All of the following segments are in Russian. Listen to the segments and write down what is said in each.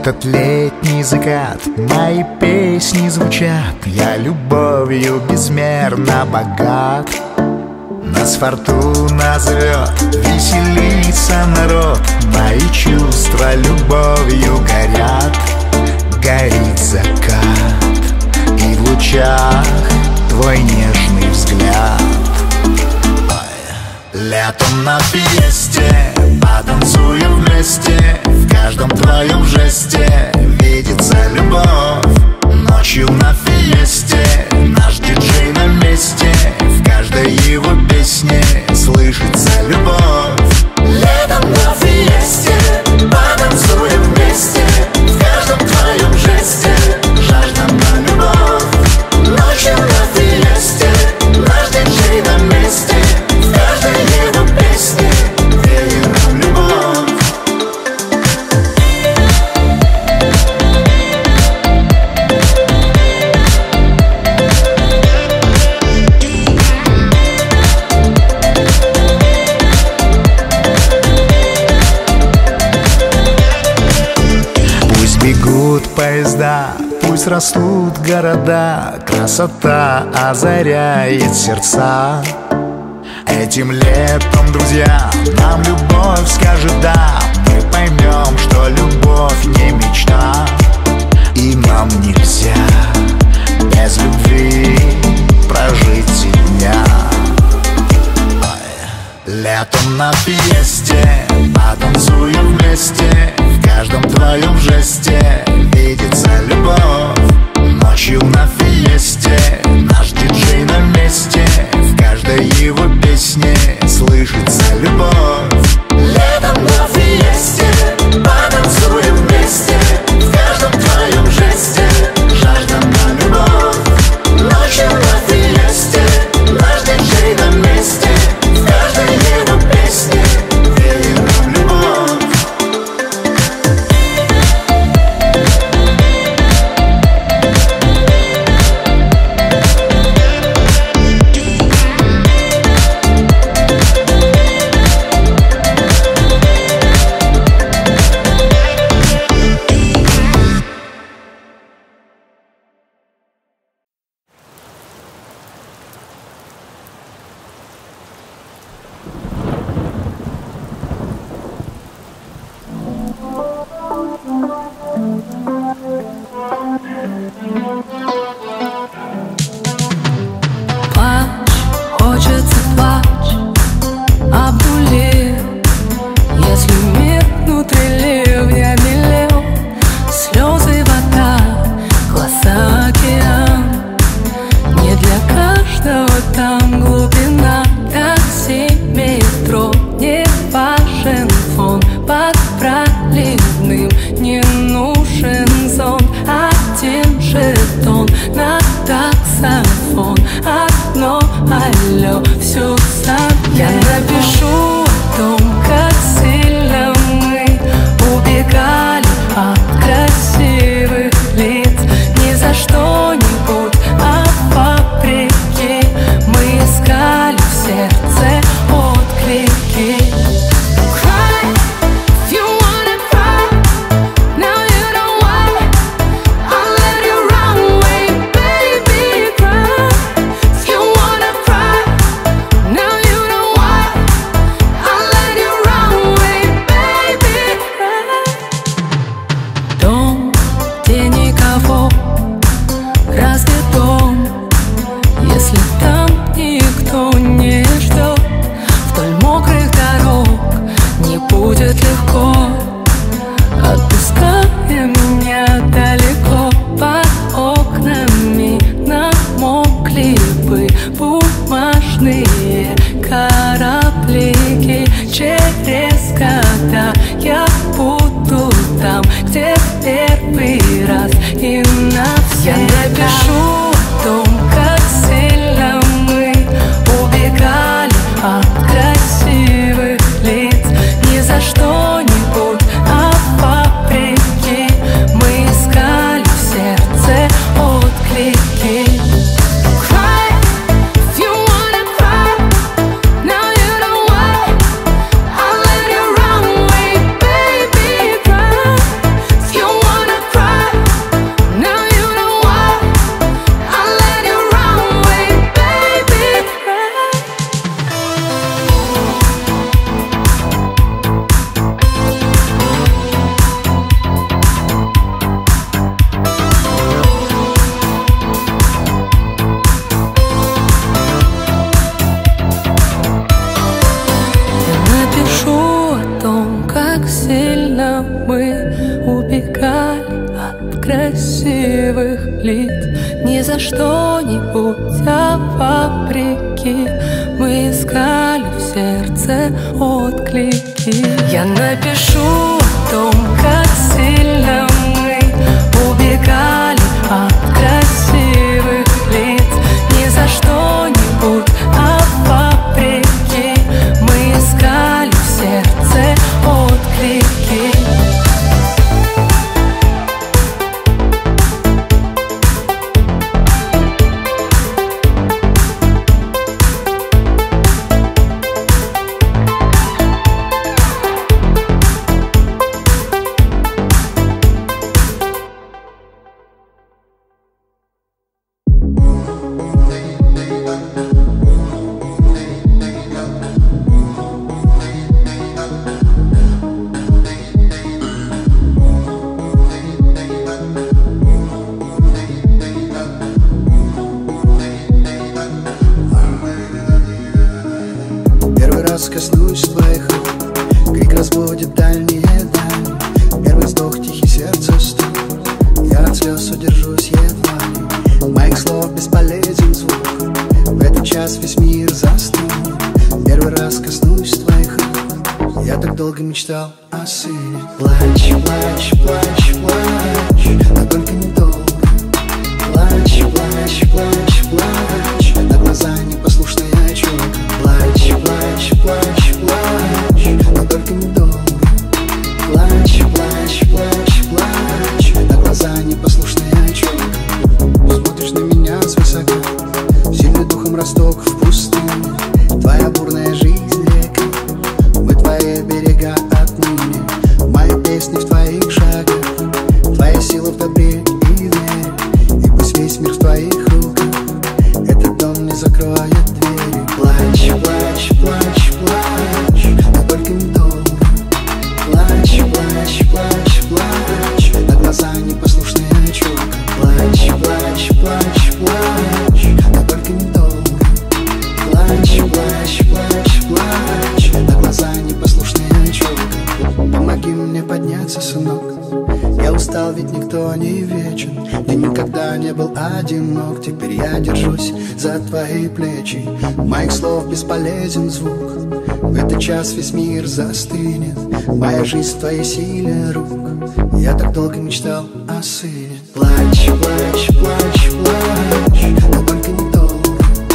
этот летний закат мои песни звучат. Я любовью безмерно богат. Нас фортуна зовет, веселится народ. Мои чувства любовью горят. Горит закат, и в лучах твой нежный взгляд. Летом на фиесте потанцуем вместе. В каждом твоем жесте видится любовь. Ночью на фиесте наш диджей на месте. В каждой его песне слышится любовь. Летом на фиесте потанцуем вместе. В каждом твоем жесте жажда на любовь. Ночью на фиесте наш диджей на месте. В каждой его песне веером любовь. Пусть бегут поезда, пусть растут города. Красота озаряет сердца. Этим летом, друзья, нам любовь скажет да. Мы поймем, что любовь не мечта. И нам нельзя без любви прожить и дня. Летом на фиесте потанцуем вместе. В каждом твоем жесте видится любовь. Ночью на фиесте наш диджей на месте. В каждой его песне слышится любовь. Летом на фиесте потанцуем вместе. В каждом твоем жесте жажда на любовь. Ночью на фиесте наш диджей на месте. В каждой его песне веером любовь. Хочется плачь, обнули. Если мир внутри ливня белел, слезы, вода, глаза, океан. Не для каждого там глубина. Такси, метро, не важен фон. Под проливным не нужен зонт. Один жетон на таксофон. Одно алло, все сам. Я напишу о том, как сильно мы убегали от красивых лиц. Не за что-нибудь, а вопреки. Мы искали в сердце отклики. Кораблики через года. Я буду там, где первый раз и навсегда. Я напишу о том, как сильно мы убегали от красивых лиц. Не за что-нибудь, а вопреки. Мы искали в сердце отклики. You want лиц. Не за что-нибудь, а вопреки мы искали в сердце отклики. Я напишу о том, как сильно мы убегали от красивых лиц. Не за что-нибудь, а вопреки мы искали в сердце отклики. Коснусь твоих рук, крик разбудит дальние дали. Первый вздох, тихий сердце стук, я от слез удержусь едва ли. Моих слов бесполезен звук, в этот час весь мир застыл. Первый раз коснусь твоих рук, я так долго мечтал о сыне. Плачь, плачь, плачь, плачь, но только недолго. Плачь, плачь, плачь, плачь, на глаза непослушная челка. Плачь, плачь, плачь, плачь, но только недолго. Плачь, плачь, плачь, плачь, на глаза непослушная челка. Смотришь на меня свысока, сильный духом росток в пустыне. Твоя бурная жизнь река, мы твои берега отныне. Мои песни в твоих шагах, твоя сила в добре и вере. И пусть весь мир в твоих руках, этот дом не закроет двери. Плачь, плачь, плачь, плачь, но только недолго. Плачь, плачь, плачь, плачь, на глаза непослушная челка. Плачь, плачь, плачь, плачь, но только недолго. Плачь, плачь, плачь, плачь, на глаза непослушная челка. Помоги мне подняться, сынок, я устал, ведь никто не вечен. Ты никогда не был одинок, теперь я держусь за твои плечи. Моих слов бесполезен звук, в этот час весь мир застынет. Моя жизнь в твоей силе рук, я так долго мечтал о сыне. Плачь, плачь, плачь, плачь, но только недолго.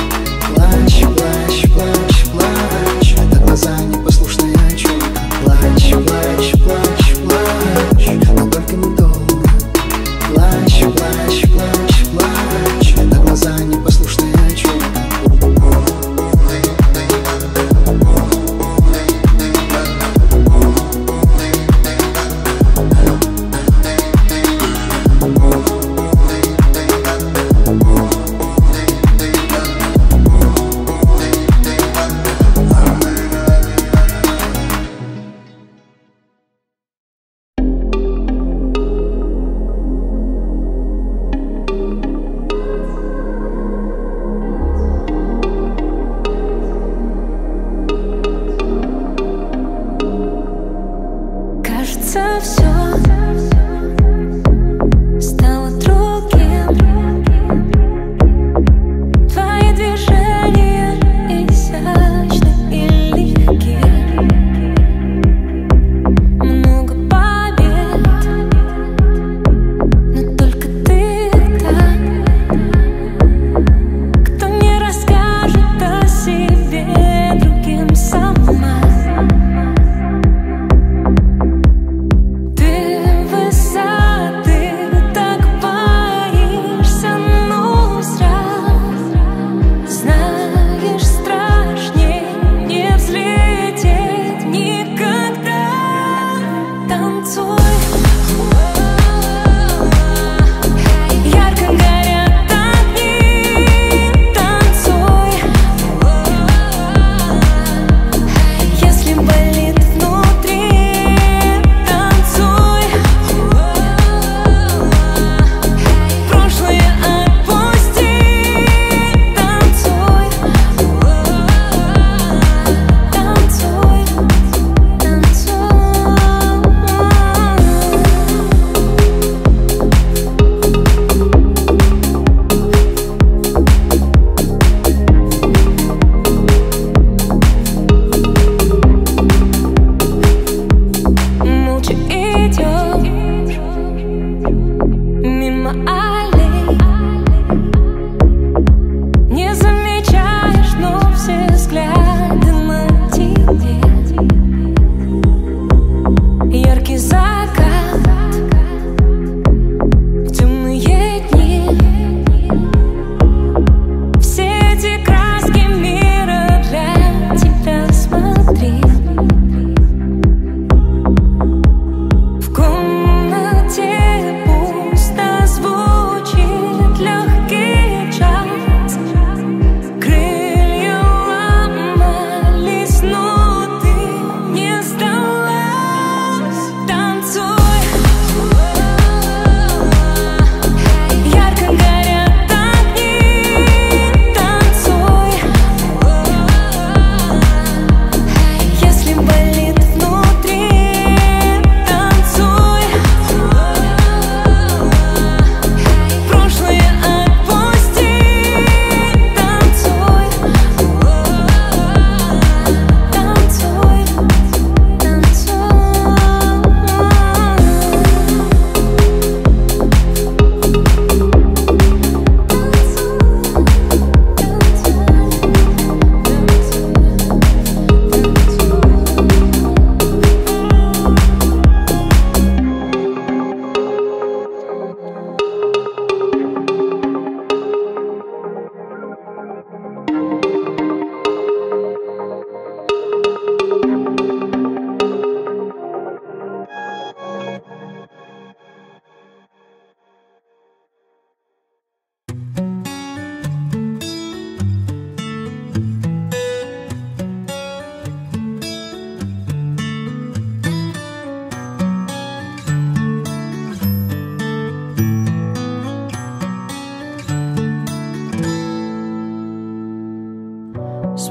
Плачь, плачь, плачь, плачь, на глаза непослушная челка. Плачь, плачь, плачь, плачь, но только недолго. Плачь, плачь, плачь, плачь, на глаза непослушная челка.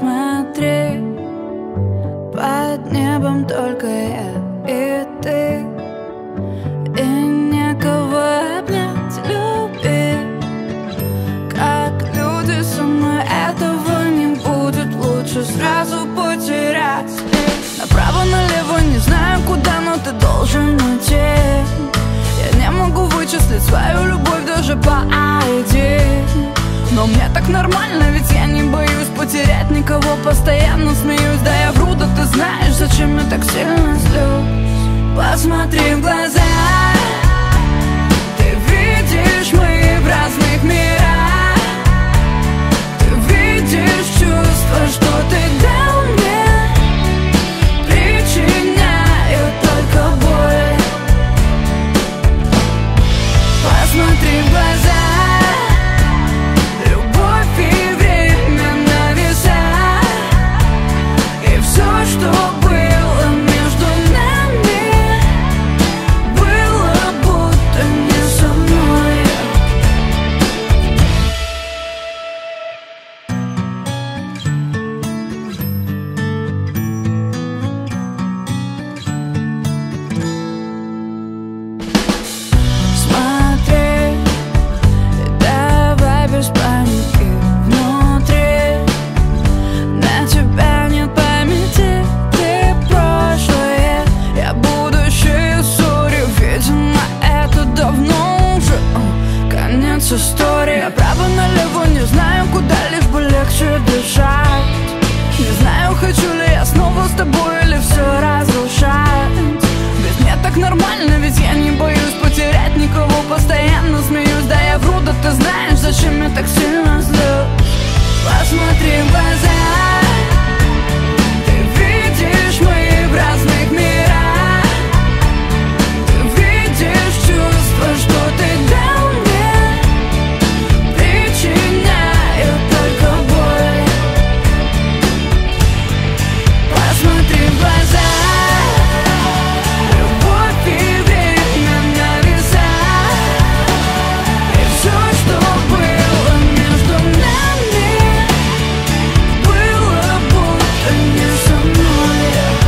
Смотри, под небом только я и ты, и некого обнять, любить. Как люди со мной, этого не будет. Лучше сразу потерять. Направо-налево не знаю куда, но ты должен идти. Я не могу вычислить свою любовь даже по ID. Но мне так нормально, ведь я не боюсь потерять никого. Постоянно смеюсь, да я вру, да ты знаешь, зачем я так сильно злюсь. Посмотри в глаза, ты видишь, мы в разных мирах. Ты видишь чувства, что ты дал мне, причиняют только боль. Посмотри в глаза, что было между нами, было будто не со мной. Смотри, давай без паники внутри. На тебя нет памяти, ты прошлое, я будущее, сори. Видимо, это давно уже конец истории. Направо-налево не знаю куда, лишь бы легче дышать. Не знаю, хочу ли я снова с тобой или все разрушать. Ведь мне так нормально, ведь я не боюсь потерять никого. Постоянно смеюсь, да я вру, да ты знаешь, зачем я так сильно злюсь. Посмотри в глаза, видишь, мы в разных мирах. Ты видишь чувства, что ты дал мне, причиняют только боль. Посмотри в глаза, любовь и время на весах. И все, что было между нами, было будто не со мной.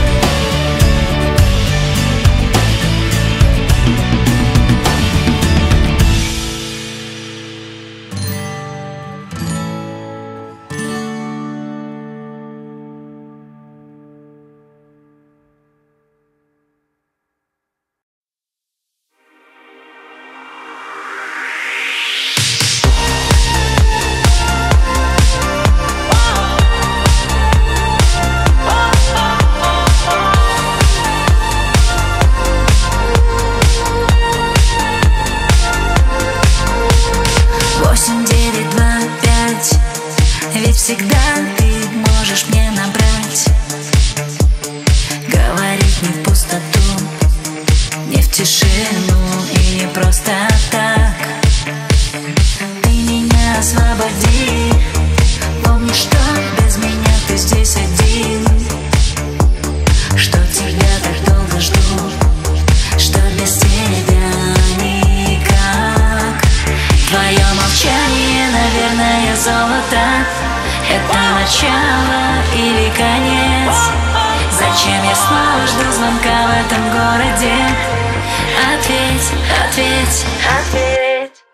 Ведь всегда ты можешь мне набрать, говорить не в пустоту, не в тишину и не просто так. Ты меня освободи, помни, что без меня ты здесь один, что тебя так долго жду, что без тебя никак. Твое молчание, наверное, золото. Это начало или конец? Зачем я снова жду звонка в этом городе? Ответь, ответь, ответь.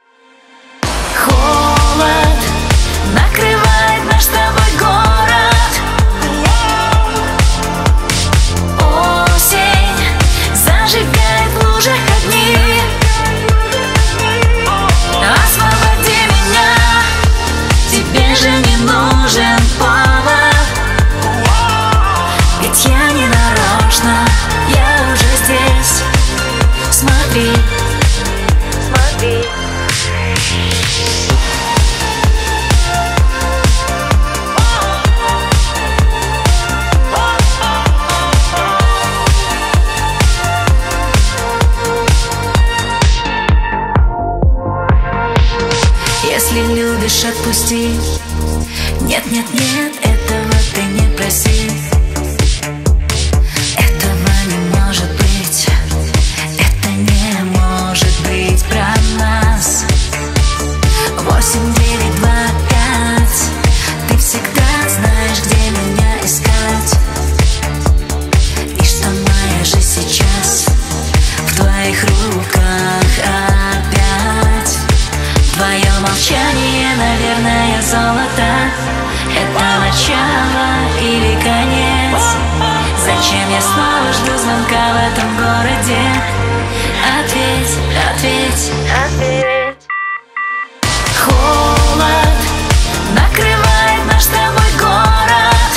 Холод накрывает наш с тобой город. Осень зажигает в лужах огни. Освободи меня, тебе же не нужен повод. Ведь я не нарочно, я уже здесь. Смотри, смотри. конец. Зачем я снова жду звонка в этом городе? Ответь, ответь, ответь. Холод накрывает наш с тобой город.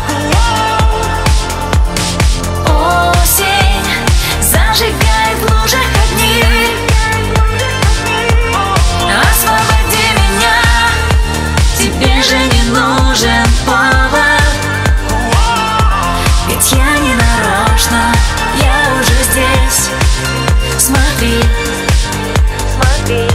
Осень зажигает в лужах огни. Освободи меня, тебе же не нужен повод. Ведь я не нарочно, я уже здесь. Смотри, смотри.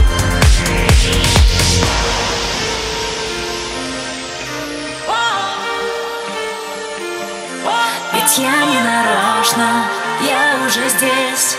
Ведь я не нарочно, я уже здесь.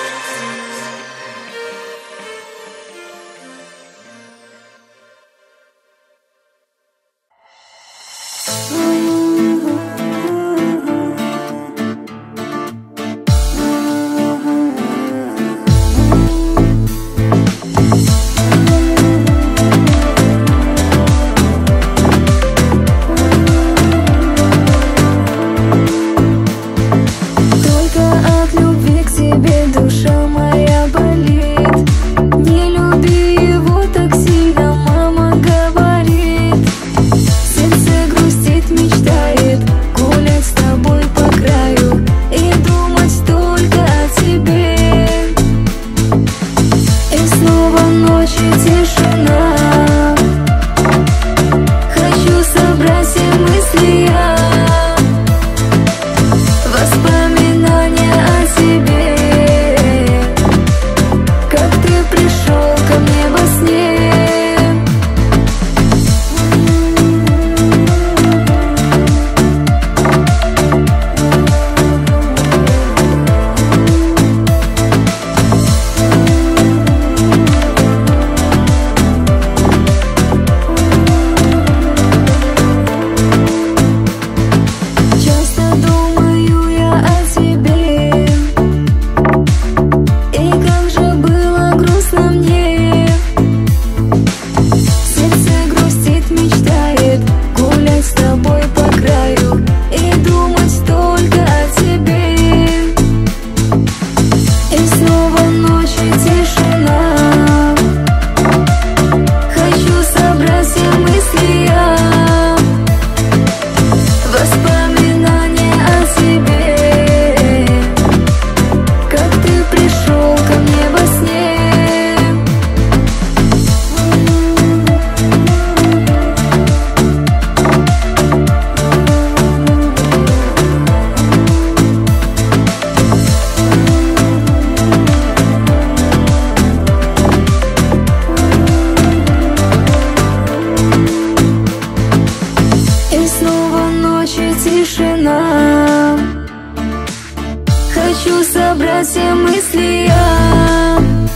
Хочу собрать все мысли я,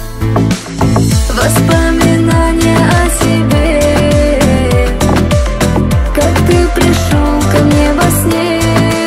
воспоминания о тебе, как ты пришел ко мне во сне.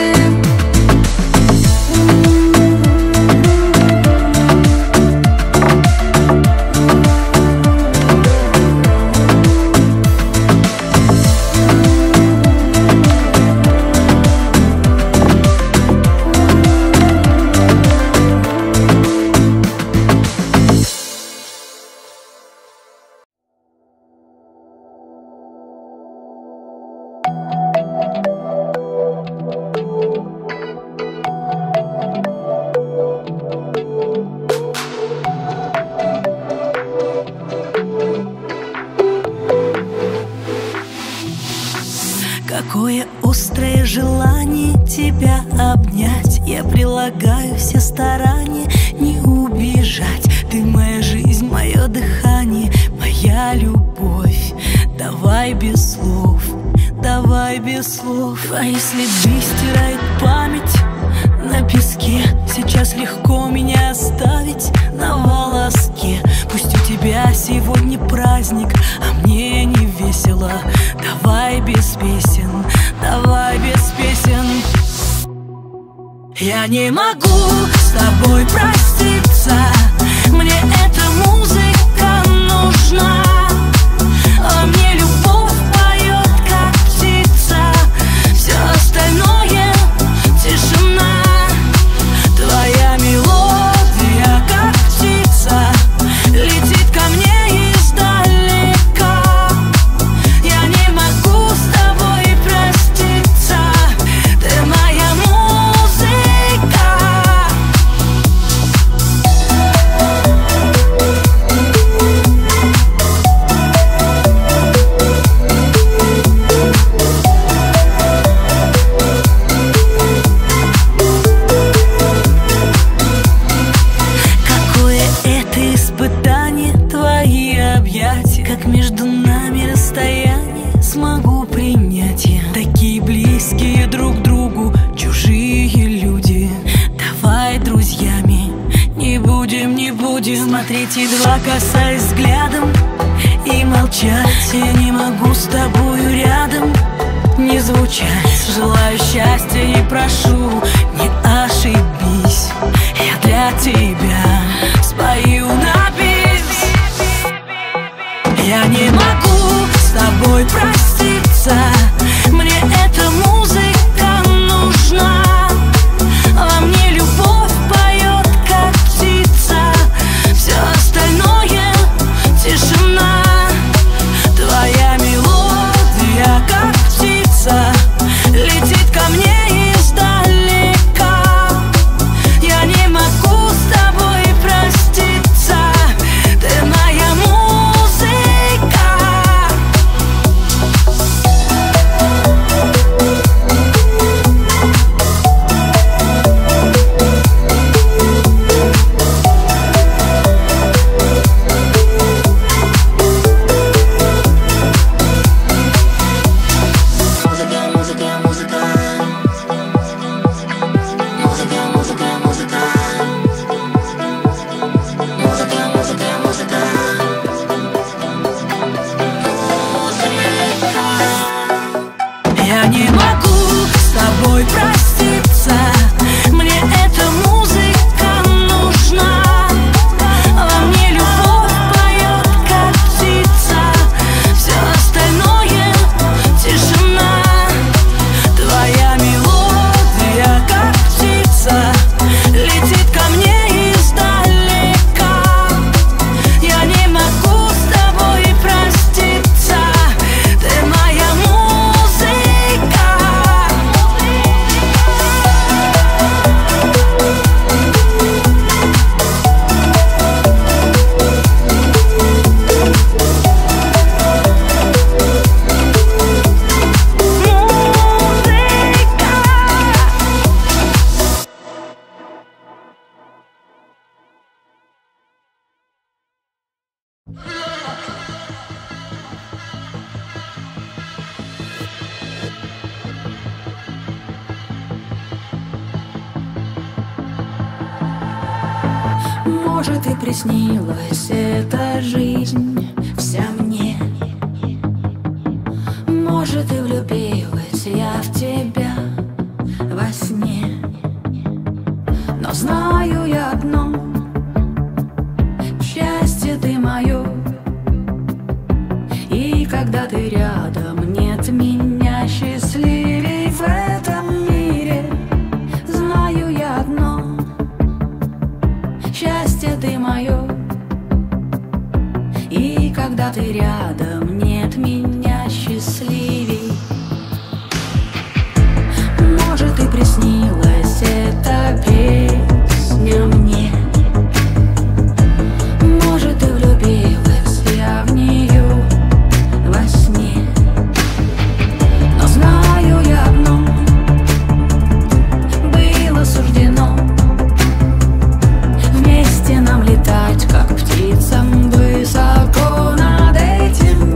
Какое острое желание тебя обнять. Я прилагаю все старания не убежать. Ты моя жизнь, мое дыхание, моя любовь. Давай без слов, давай без слов. Твои следы стирают память на песке. Сейчас легко меня оставить на волоске. Пусть у тебя сегодня праздник, а мне не весело. Давай без песен, давай без песен. Я не могу с тобой проститься. Мне эта музыка нужна. А мне любовь поет, как птица. Все остальное смотреть, едва касаясь взглядом, и молчать. Я не могу с тобою рядом не звучать. Желаю счастья и прошу, не ошибись. Я для тебя спою на бис. Я не могу с тобой проститься, мне эта музыка нужна. Во мне любовь поет, как птица, все остальное тишина. Твоя мелодия, как птица, летит ко мне издалека. Я не могу с тобой проститься, ты моя музыка. Я не могу с тобой проститься, мне эта музыка нужна. Во мне любовь поет, как птица, все остальное тишина. Твоя мелодия, как птица, летит ко мне издалека. Я не могу с тобой проститься, ты моя музыка. Может, и приснилась эта жизнь вся мне. Может, и влюбилась я в тебя во сне. Но знаю я одно: счастье ты мое. И когда ты рядом, нет меня счастливей в этом мире. Знаю я одно: счастье ты мое. И когда ты рядом, нет меня счастливей. Может, и приснилась эта песня мне. Может, и влюбилась я в нее во сне. Но знаю я одно: было суждено вместе нам летать, как птицам, высоко над этим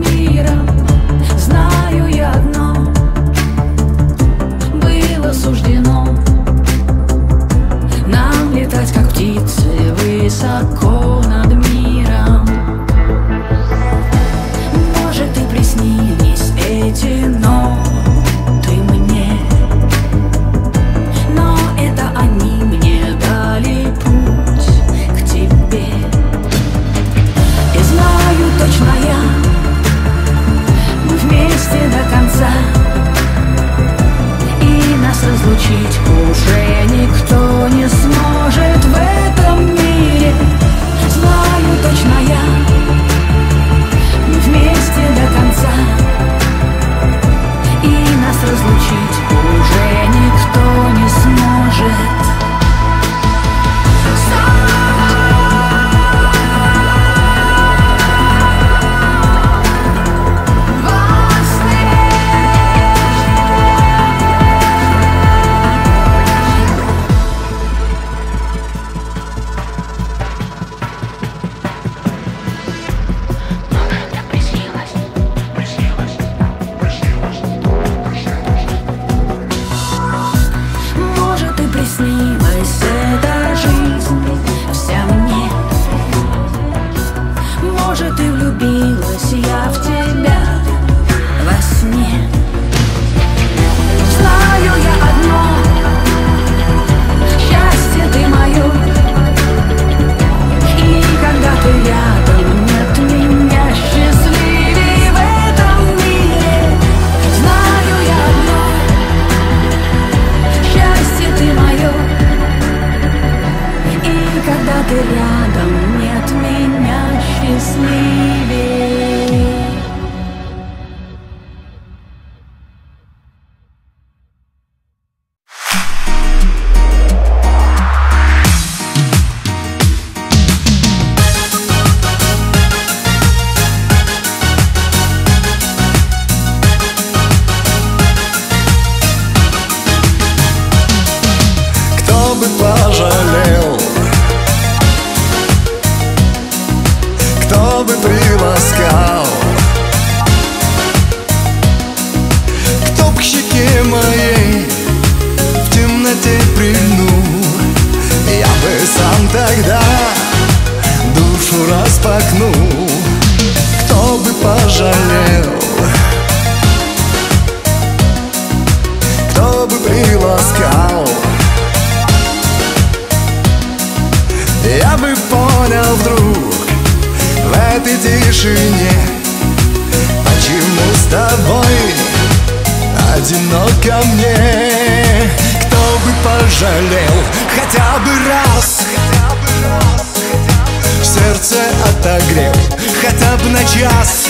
пожалел? Кто бы приласкал? Кто к щеке моей в темноте прильнул? Я бы сам тогда душу распахнул. Кто бы пожалел? Кто бы приласкал? Я бы понял вдруг в этой тишине, почему с тобой одиноко мне. Кто бы пожалел хотя бы раз, сердце отогрел хотя бы на час.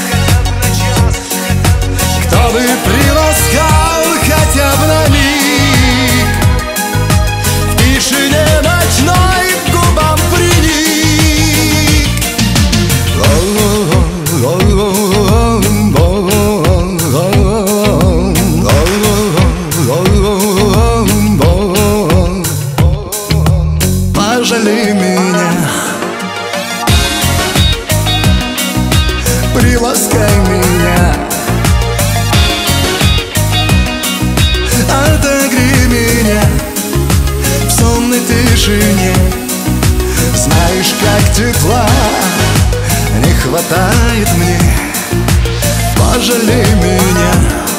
Кто бы приласкал хотя бы на миг, в тишине ночной к губам приник. Пожалей меня, приласкай меня, отогрей меня в сонной тишине. Знаешь, как тепла не хватает мне. Пожалей меня,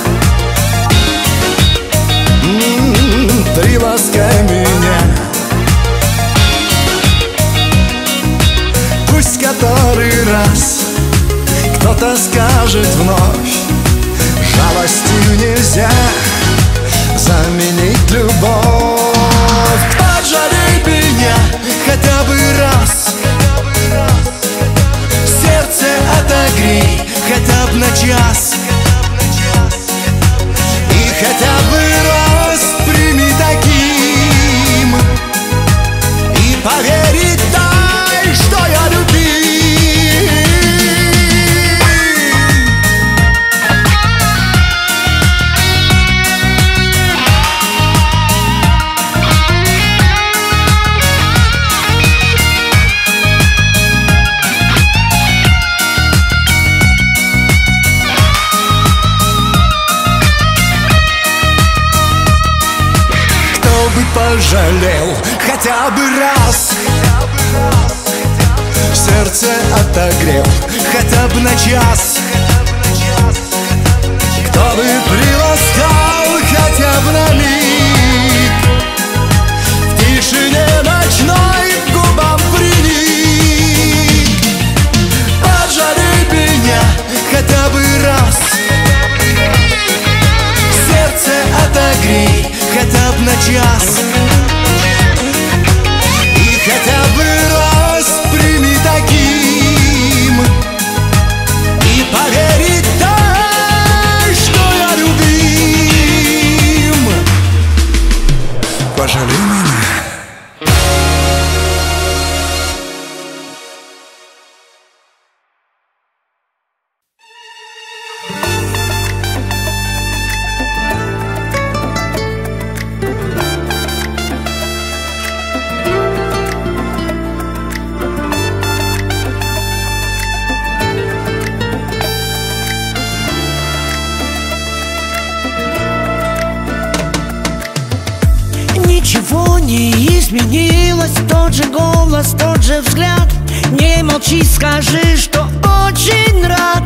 приласкай меня. Пусть который раз кто-то скажет вновь: жалостью нельзя заменить любовь. Пожалей меня хотя бы раз, сердце отогрей хотя бы на час. И хотя бы раз прими таким, и поверить дай, что я любим. Пожалел хотя бы раз, сердце отогрел хотя бы на час. Кто бы приласкал хотя бы на миг, в тишине ночной к губам приник. Пожалей меня хотя бы раз, сердце отогрей хотя бы на час. И хотя бы раз прими таким, и поверить дай, что я любим. Пожалей меня. Ничего не изменилось, тот же голос, тот же взгляд. Не молчи, скажи, что очень рад.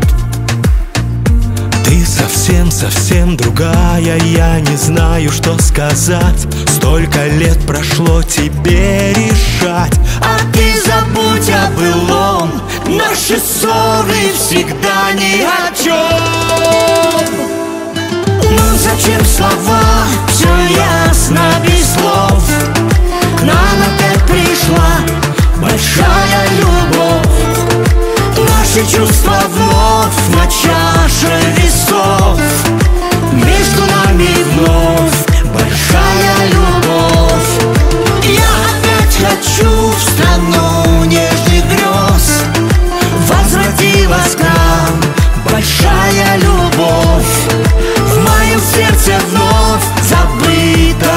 Ты совсем другая, я не знаю, что сказать. Столько лет прошло, тебе решать. А ты забудь о былом, наши ссоры всегда ни о чем. Ну зачем слова, все ясно без слов. К нам опять пришла большая любовь. Наши чувства вновь на чаше весов. Между нами вновь большая любовь. Я опять хочу в страну нежных грез. Возвратилась к нам большая любовь. В моем сердце вновь забыта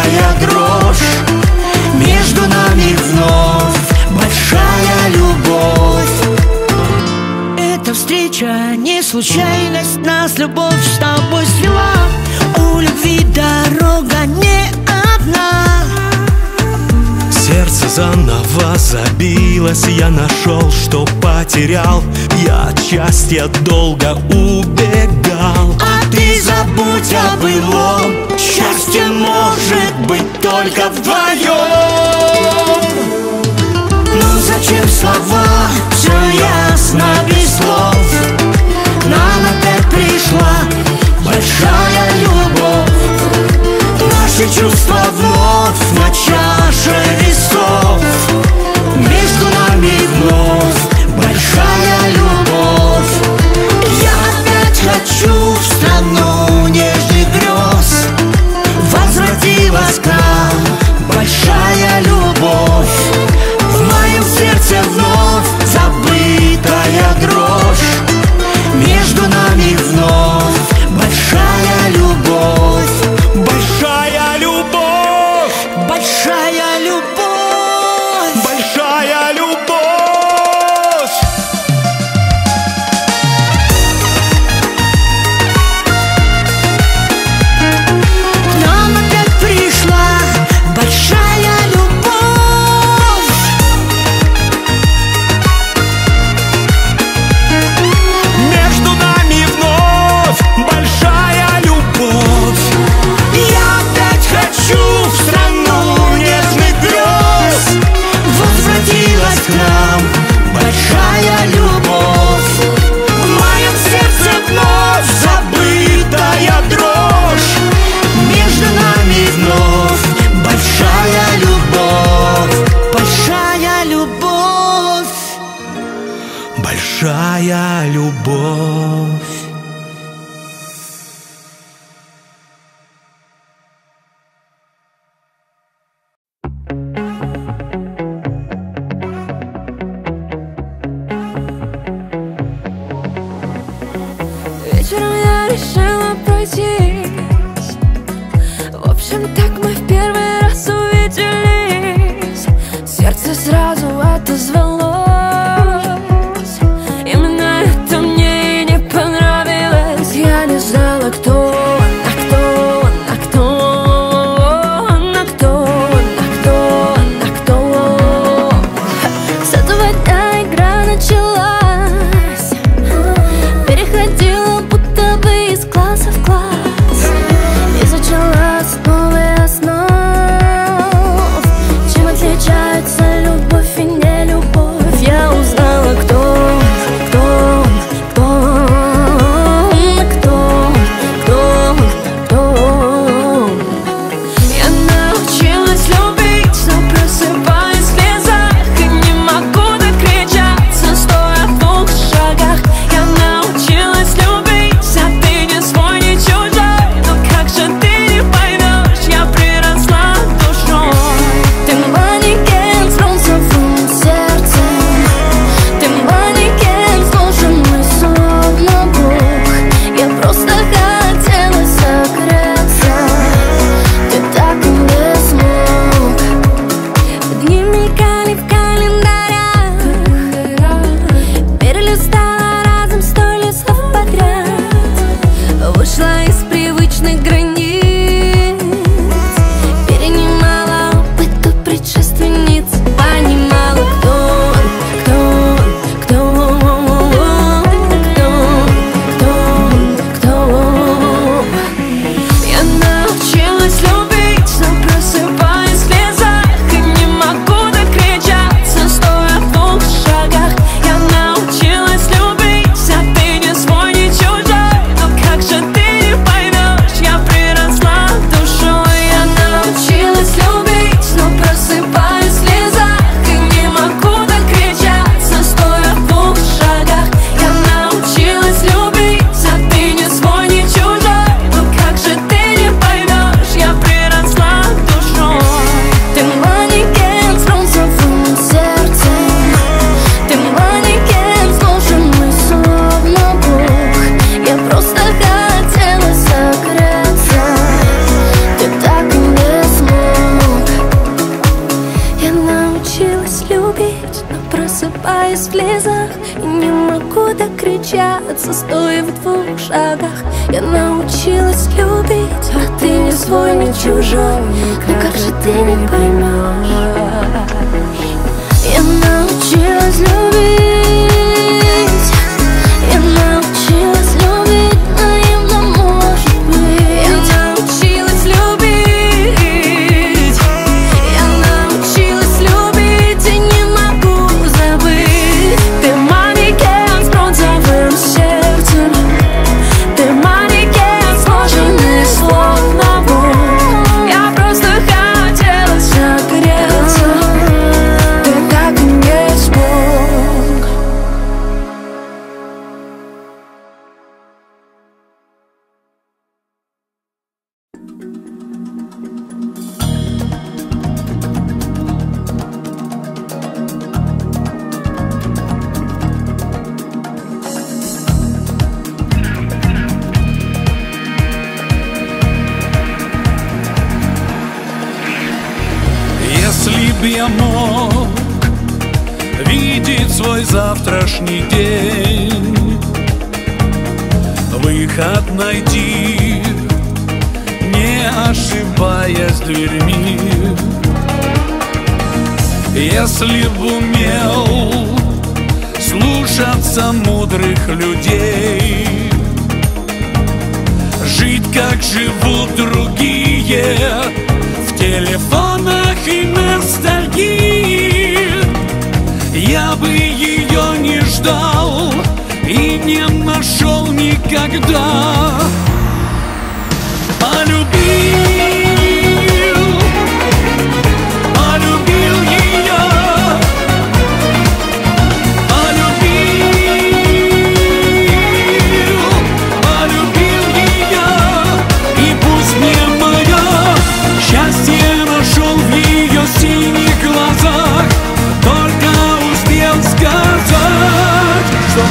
заново забилась. Я нашел, что потерял. Я от счастья долго убегал. А ты забудь о былом. Счастье может быть только вдвоем. Ну зачем слова? Все ясно без слов. К нам опять пришла большая любовь. Наши чувства вновь на чаше весов. Между нами вновь большая любовь. Я опять хочу в страну нежных грез. Возвратилась к нам большая любовь. В моем сердце вновь забытая дрожь. Между нами вновь большая любовь. Большая любовь, Большая любовь. большая любовь. К нам опять пришла большая любовь. Между нами вновь большая любовь. Я опять хочу в страну нежных грез. Возвратилась к нам большая любовь. В моем сердце вновь забытая дрожь. Между нами вновь большая любовь. Большая любовь. Большая любовь. Вечером я решила пройтись. В общем, так мы в первый раз увиделись. Сердце сразу отозвалось. Именно это мне и не понравилось. Я не знала, кто он, а кто он, а кто он, а кто он, а кто он, а кто он. С этого дня игра началась. Переходила будто бы из класса в класс. Изучала основы основ. Чем отличается любовь и не любовь. Я узнала, кто он, кто он, кто он, кто он, кто он, кто он. Я научилась любить, но просыпаюсь в слезах. И не могу докричаться, стоя в 2 шагах. Я научилась любить, а ты не свой, не чужой. Но как же ты не поймешь, я приросла душой. Ты манекен с бронзовым сердцем. Ты манекен, сложенный словно Бог. Я просто хотела согреться. Ты так и не смог. Дни мелькали в календарях. Перелистала разом 100 листов подряд. Вышла из привычных границ. Перенимала опыт у предшественниц. Понимала, кто он, кто он, кто он, кто он, кто он. Я научилась любить, но просыпаюсь в слезах. И не могу докричаться, стоя в 2 шагах. Я научилась любить, а ты не свой, не чужой. Но как же ты не поймешь, я приросла душой. Я научилась любить, но просыпаюсь в слезах. И не могу докричаться, стоя в 2 шагах. Я научилась любить, а ты не свой, не чужой. Но как же ты не поймешь, я приросла душой. Ты манекен с бронзовым сердцем. Ты манекен, сложенный словно Бог. Я просто хотела согреться. Ты так и не смог. Я научилась любить, но просыпаюсь в слезах. И не могу докричаться, стоя в 2 шагах. Я научилась любить, а ты не свой, не чужой. Но как же ты не поймешь? Если б я мог видеть свой завтрашний день, выход найти, не ошибаясь дверьми. Если б умел слушаться мудрых людей, жить как живут другие, в телефонах и ностальгии, я бы ее не ждал и не нашел никогда. Полюбил ее, полюбил ее, и пусть мне мое счастье нашел в ее синих глазах, только успел сказать, что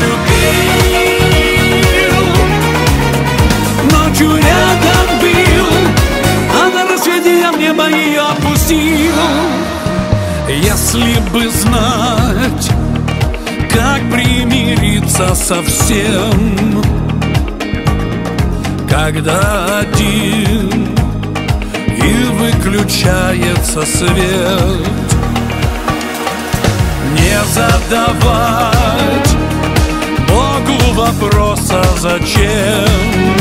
полюбил. Ночью рядом был, а на рассвете я в небо ее опустил. Если бы знать, как примириться со всем, когда один и выключается свет, не задавать Богу вопроса зачем.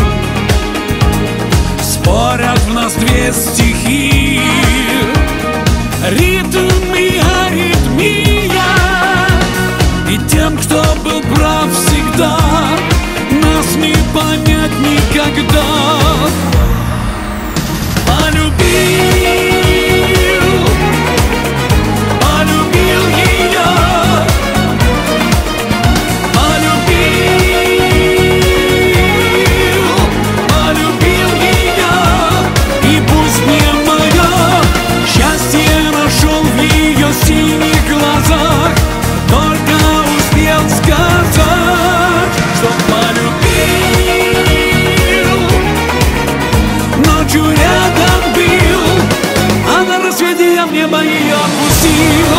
Спорят в нас две стихии, ритм и аритмия, и тем, кто был прав всегда, нас не понять никогда. Полюбил ее, полюбил ее, и пусть не мое счастье нашел в ее синих глазах, только успел сказать, что полюбил. Ночью рядом был, а на рассвете я в небо ее опустил.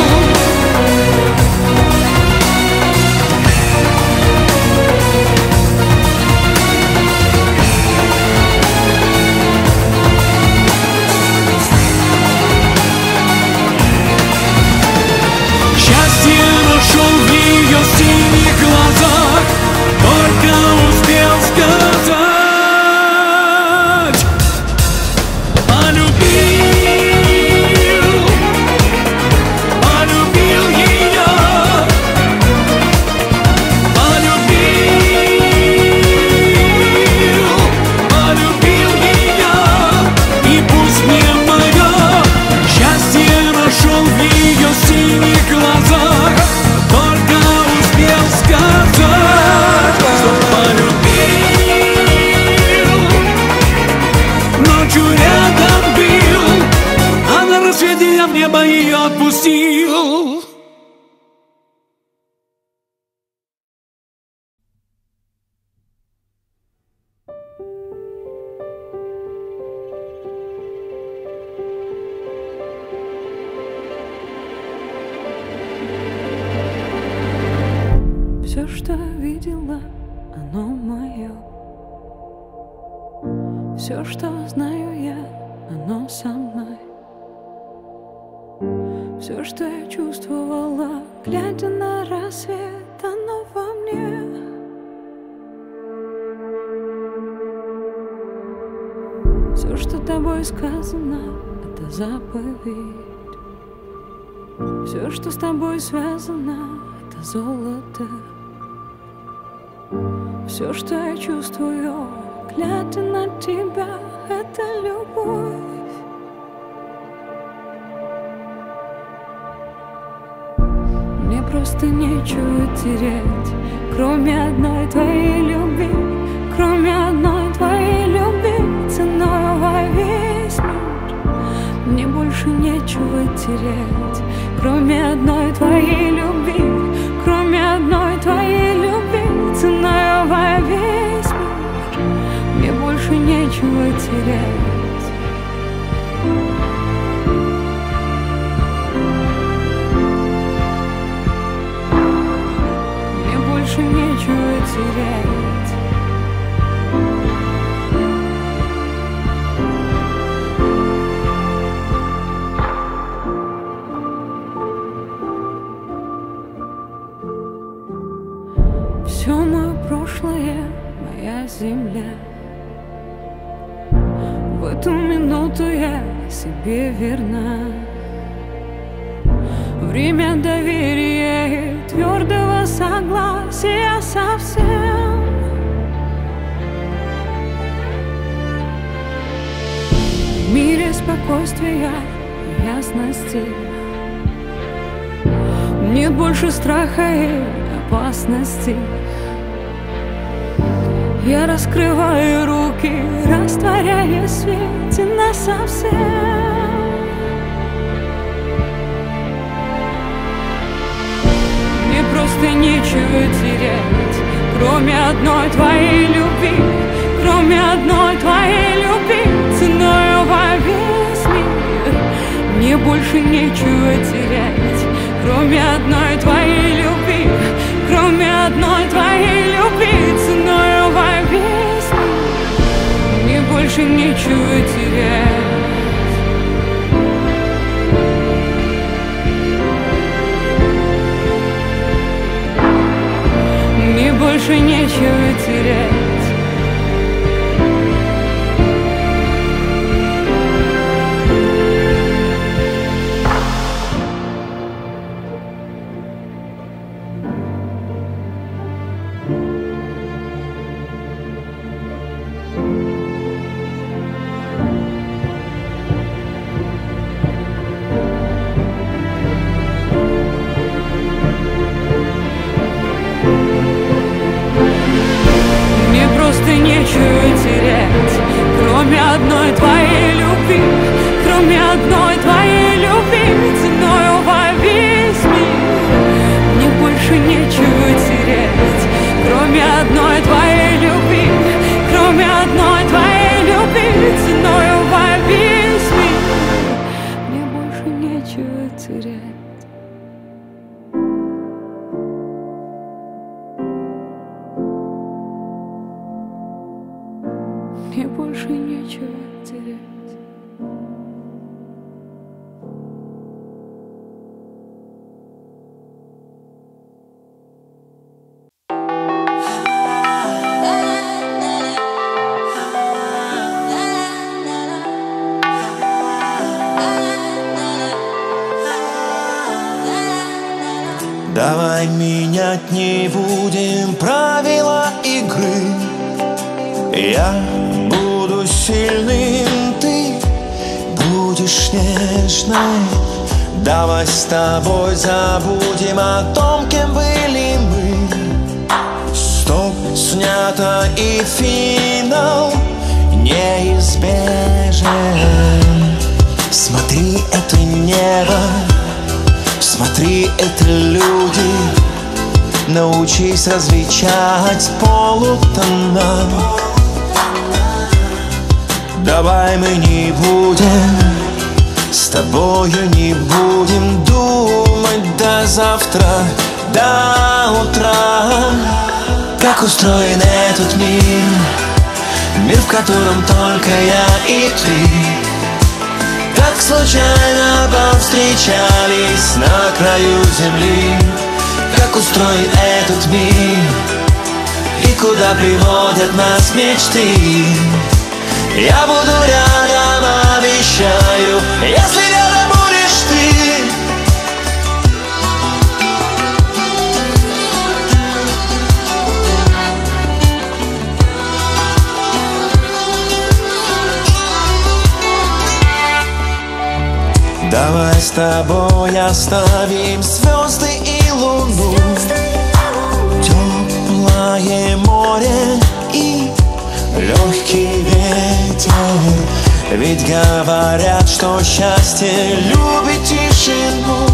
Счастье нашел в ее синих глазах, только успел сказать, полюбил ее, полюбил ее, и пусть не мое счастье нашел в ее синих глазах, только успел сказать, что полюбил. Ночью рядом был, а на рассвете я в небо ее отпустил. Все, что видела, оно мое. Все, что знаю я, оно со мной. Все, Все, что я чувствовала, глядя на рассвет, оно во мне. Все, что тобой сказано, это заповедь. Все, что с тобой связано, это золото. Все, что я чувствую, глядя на тебя, это любовь. Мне просто нечего терять, кроме одной твоей любви, кроме одной твоей любви, ценой во весь мир. Мне больше нечего терять, кроме одной твоей любви, кроме одной твоей любви, ценой во весь мир. Мне больше нечего терять. Мне больше нечего терять. Все мое прошлое, моя земля. В эту минуту я себе верна. Время доверия и твердого согласия совсем. В мире спокойствия и ясности нет больше страха и опасности. Я раскрываю руки, растворяя в свете насовсем. Мне просто нечего терять, кроме одной твоей любви, кроме одной твоей любви, ценою во весь мир. Мне больше нечего терять, кроме одной твоей любви, кроме одной твоей любви, ценою во весь мир. Мне больше нечего терять. Мне больше нечего терять. Нечего терять, кроме одной твоей любви, кроме одной твоей любви, ценою во весь мир. Мне больше нечего терять, кроме одной твоей любви, кроме одной твоей любви, ценою во весь мир. Мне больше нечего терять. Мне больше нечего терять. Давай менять не будем правила игры. Я буду сильным, ты будешь нежной. Давай с тобой забудем о том, кем были мы. Стоп, снято и финал неизбежен. Смотри, это небо, смотри, это люди. Научись различать полутона. Давай мы не будем, с тобою не будем думать до завтра, до утра. Как устроен этот мир, мир, в котором только я и ты. Так случайно повстречались на краю земли. Как устроен этот мир и куда приводят нас мечты. Я буду рядом, обещаю, если рядом будешь ты. Давай с тобой оставим звезды и луну, теплое море и легкий ветер. Ведь говорят, что счастье любит тишину.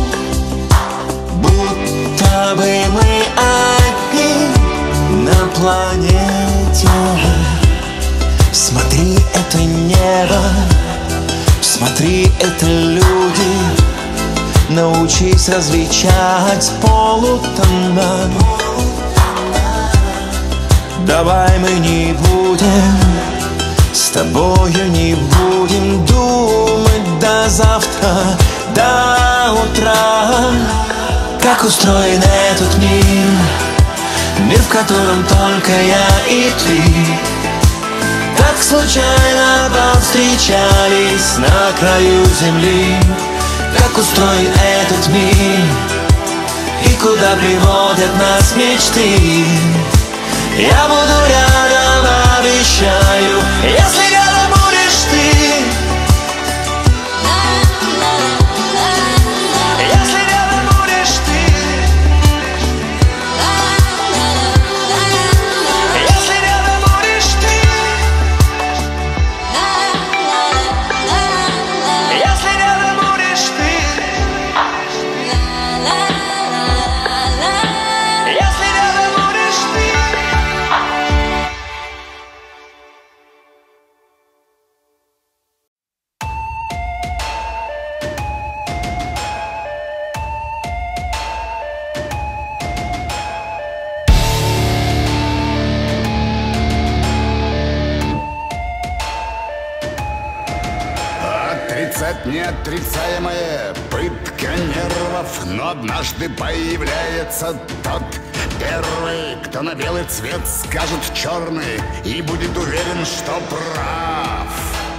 Будто бы мы одни на планете. Смотри, это небо, смотри, это люди. Научись различать полутона. Давай мы не будем, с тобою не будем думать до завтра, до утра. Как устроен этот мир, мир, в котором только я и ты. Так случайно повстречались на краю земли. Как устроен этот мир и куда приводят нас мечты. Я буду рядом, обещаю, если рядом будешь ты. Если рядом будешь ты. Если рядом будешь ты. Если рядом будешь ты. Если рядом будешь ты. Отрицать неотрицаемое, пытка нервов. Но однажды появляется тот первый, кто на белый цвет скажет черный и будет уверен, что прав.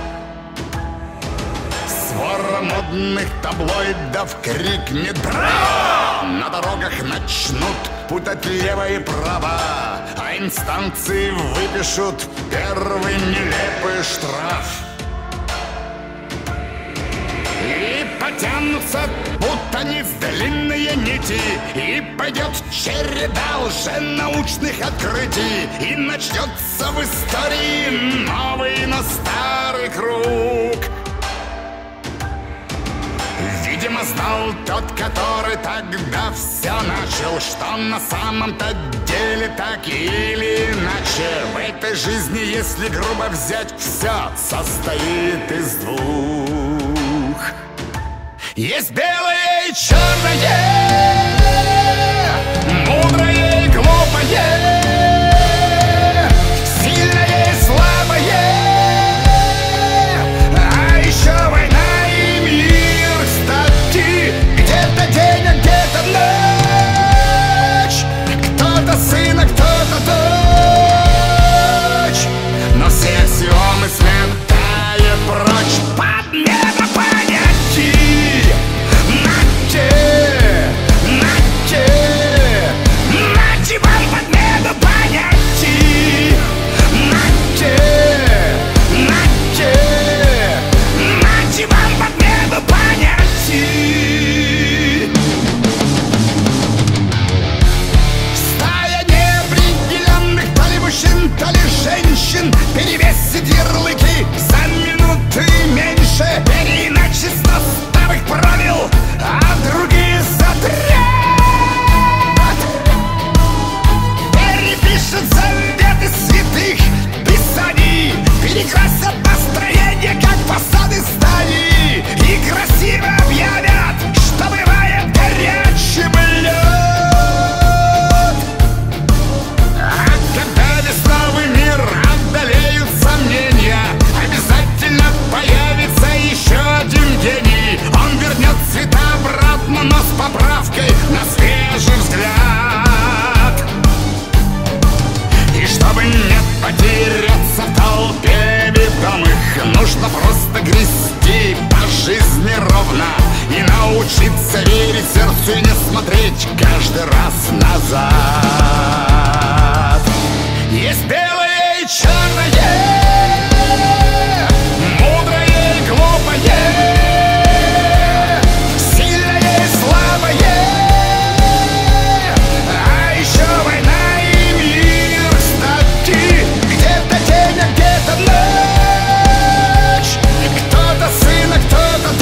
Свора модных таблоидов крикнет «Браво!». На дорогах начнут путать лево и право, а инстанции выпишут первый нелепый штраф. И потянутся, будто низ длинные нити, и пойдет череда лженаучных открытий, и начнется в истории новый, но старый круг. Видимо, знал тот, который тогда все начал, что на самом-то деле так или иначе в этой жизни, если грубо взять, все состоит из двух. Есть белое и черное, мудрое и глупое, сильное и слабое, а еще война и мир, кстати, где-то день, а где-то ночь, кто-то сын, а кто-то дочь, но все аксиомы сметает прочь под небо понятий. научиться верить сердцу и не смотреть каждый раз назад. Есть белое и черное, мудрое и глупое, сильное и слабое, а еще война и мир. Кстати, где-то день, а где-то ночь, кто-то сын, а кто-то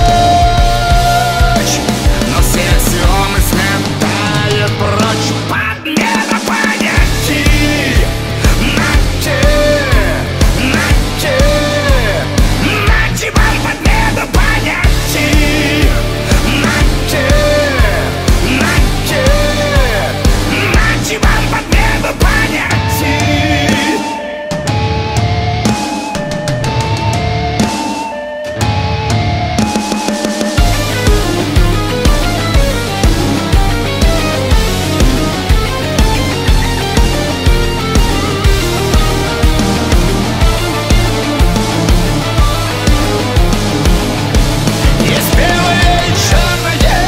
дочь, но все аксиомы сметает прочь. Подмена понятий. Нате вам подмену понятий. Нате вам подмену понятий. Есть белое и черное,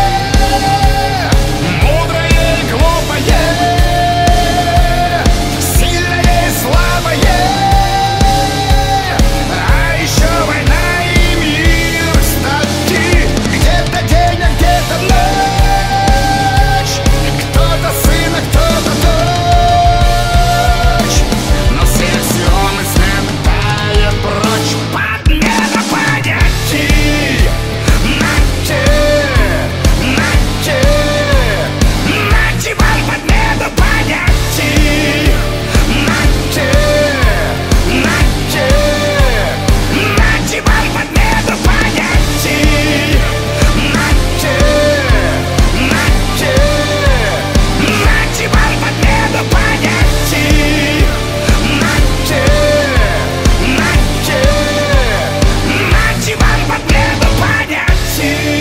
мудрое и глупое, сильное и слабое, а еще война и мир. Кстати, где-то день, а где-то ночь, кто-то сын, а кто-то дочь, но все аксиомы сметает прочь. Подмена понятий. Нате вам подмену понятий. Нате вам подмену понятий. Нате вам подмену понятий. Нате вам подмену понятий.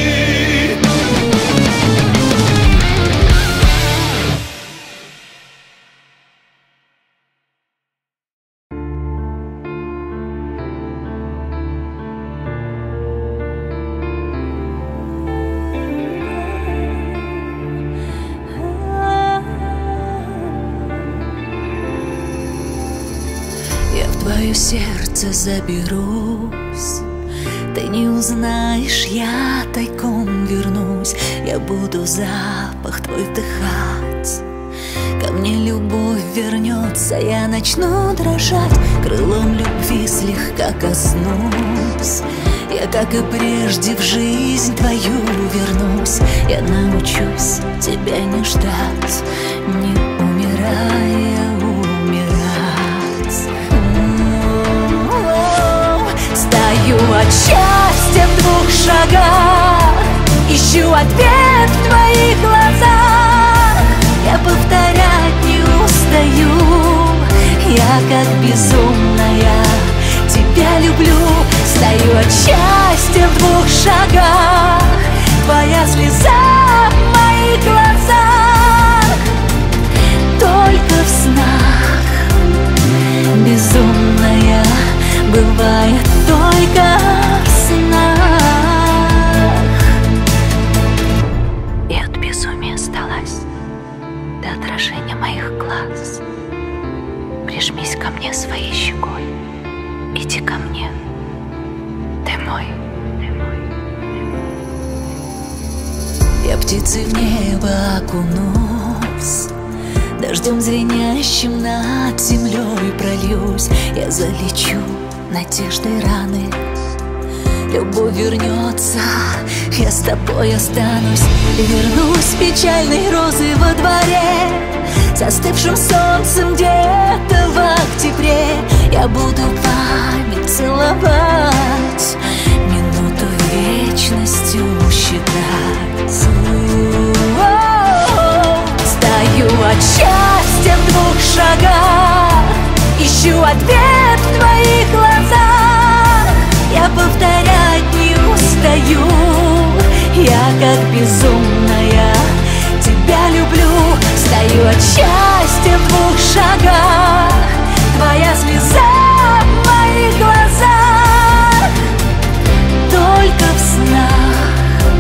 Я в твое сердце заберусь, ты не узнаешь, я тайком вернусь. Я буду запах твой вдыхать, ко мне любовь вернется. Я начну дрожать, крылом любви слегка коснусь. Я, как и прежде, в жизнь твою вернусь. Я научусь тебя не ждать, не умирая умирать. Стою от счастья в 2 шагах, ищу ответ в твоих глазах. Я повторять не устаю, я как безумная тебя люблю. Стою от счастья в 2 шагах, твоя слеза в моих глазах. Только в снах безумная бывает только в снах. И от безумия сдалась до отражения моих глаз. Прижмись ко мне своей щекой, иди ко мне, ты мой. Я птицей в небо окунусь, дождем звенящим над землей прольюсь. Я залечу надеждой раны, любовь вернется, я с тобой останусь. Вернусь печальной розы во дворе, застывшим солнцем где-то в октябре. Я буду память целовать, минуту вечностью считать. Стою от счастья в 2 шагах, ищу ответ в твоих глазах. Я повторять не устаю, я как безумная тебя люблю. Стою от счастья в 2 шагах, твоя слеза в моих глазах. Только в снах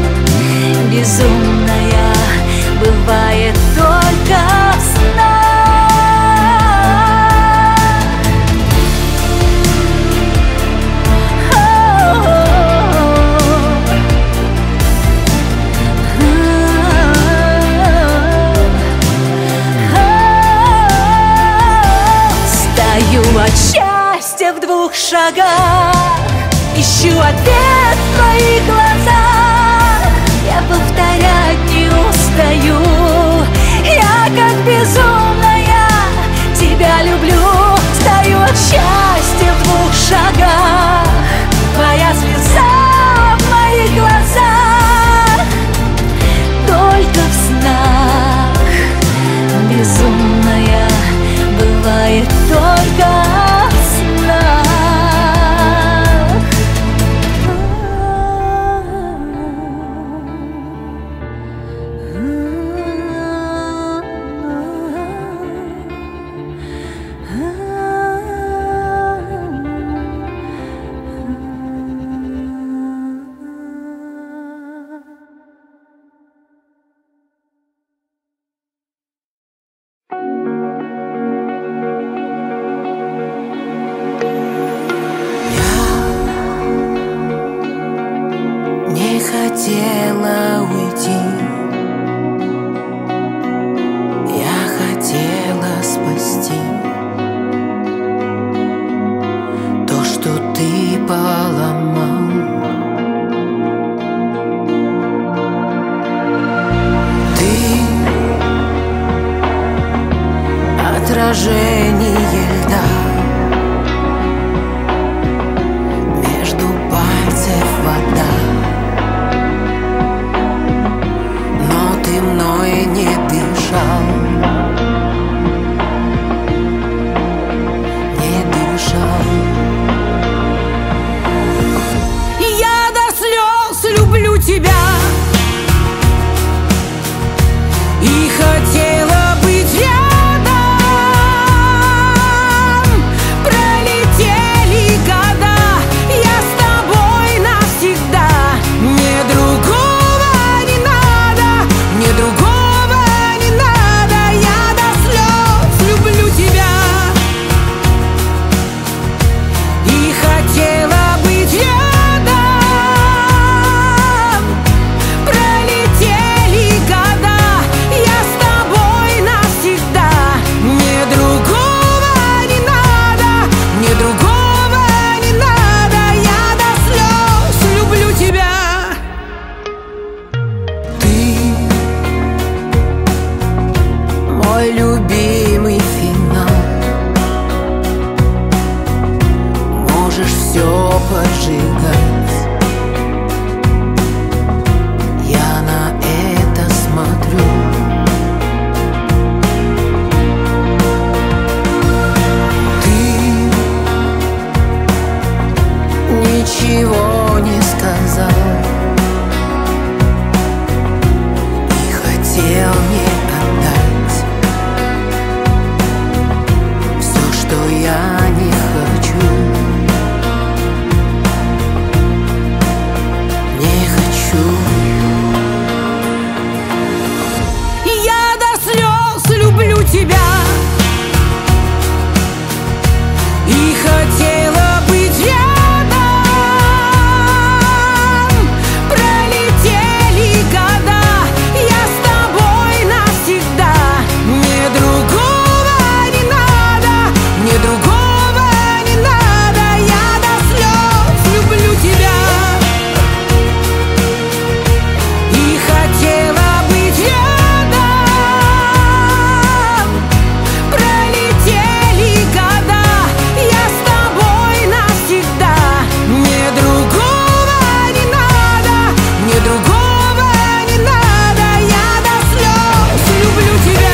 шагах. Ищу ответ в твоих глазах, я повторять не устаю. Я как безумная тебя люблю, стою от счастья в 2 шагах. Твоя слеза в моих глазах, только в снах. Безумная бывает только в снах. Хотела уйти, я хотела спасти то, что ты поломал. Ты отражение льда, между пальцев вода. Ты мной не дышал, не дышал. Я до слез люблю тебя и хотела быть рядом. Пролетели года, я с тобой навсегда. Мне другого не надо, мне другого не надо. Я до слез люблю тебя и хотела быть рядом. Пролетели года, я с тобой навсегда. Мне другого не надо, мне другого не надо. Я до слез люблю тебя. Ты мой любимый финал. Можешь все поджигать, я на это смотрю. Ты ничего не сказал и хотел мне отдать все, что я не хочу. Не хочу. Я до слез люблю тебя и хотела быть рядом. Пролетели года, я с тобой навсегда. Мне другого не надо, мне другого не надо. Я до слез люблю тебя и хотела быть рядом. Пролетели года, я с тобой навсегда. Мне другого не надо, мне другого не надо. Я до слез люблю тебя.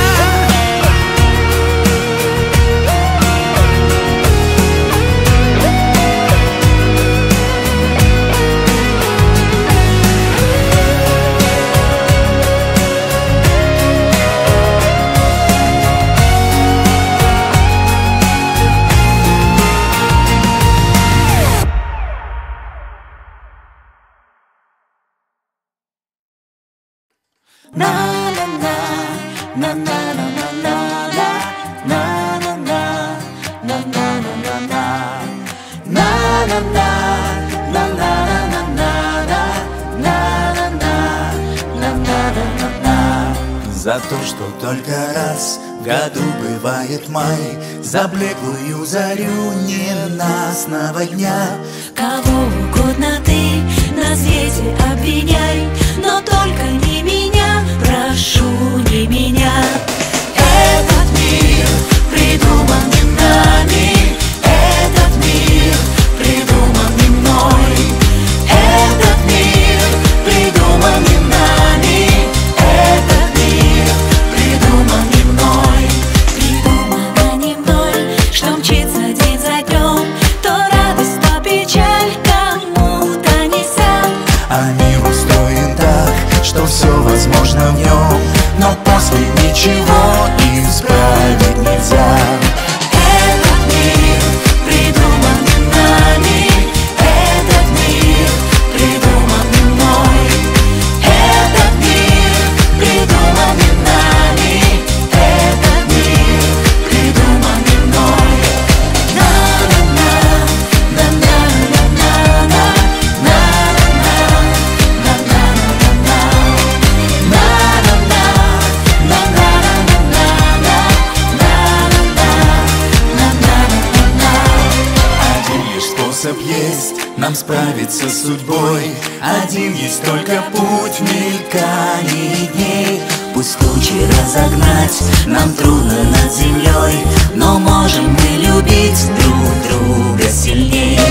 За то, что только раз в году бывает май, за блеклую зарю ненастного дня. Кого угодно ты на свете обвиняй, но только не меня, прошу, не меня. Этот мир придуман не нами, этот мир придуман не мной. Этот мир придуман не нами, этот мир придуман не мной. Придумано не мной, что мчится день за днем, то радость, то печаль кому-то неся. А мир устроен так, что все возможно в нем, но после ничего исправить нельзя. Этот мир придуман не нами, этот мир придуман не мной. Этот мир придуман не нами, этот мир придуман не мной. На-на-на, на-на-на-на-на, есть нам справиться с судьбой, один есть только путь мельканий дней. Пусть тучи разогнать нам трудно над землей, но можем мы любить друг друга сильней.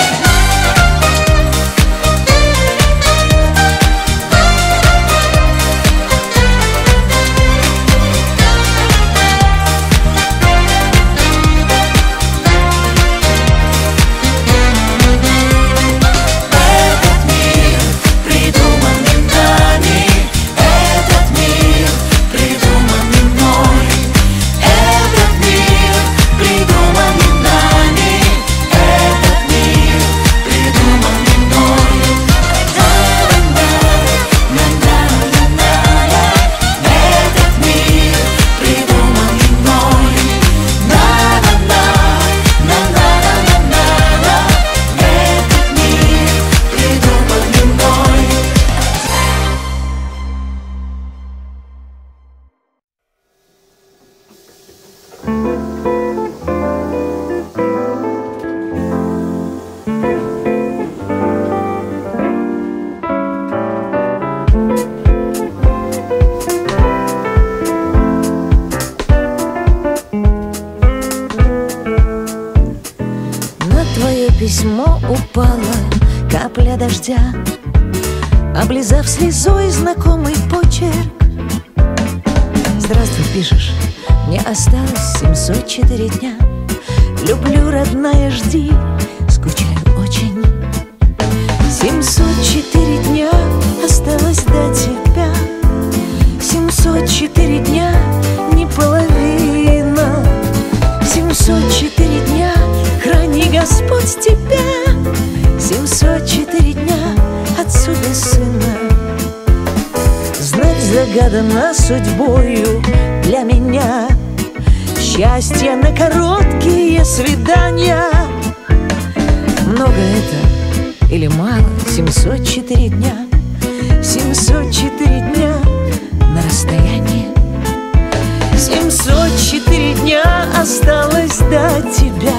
Письмо упало, капля дождя, облизав слезой знакомый почерк. Здравствуй, пишешь, мне осталось 704 дня. Люблю, родная, жди, скучаю очень. 704 дня осталось до тебя, 704 дня не половина. 704 дня храни Господь тебя, 704 дня отцу без сына. Знать загадано судьбою для меня, счастье на короткие свидания. Много это или мало? 704 дня, 704 дня на расстоянии. 704 дня осталось до тебя,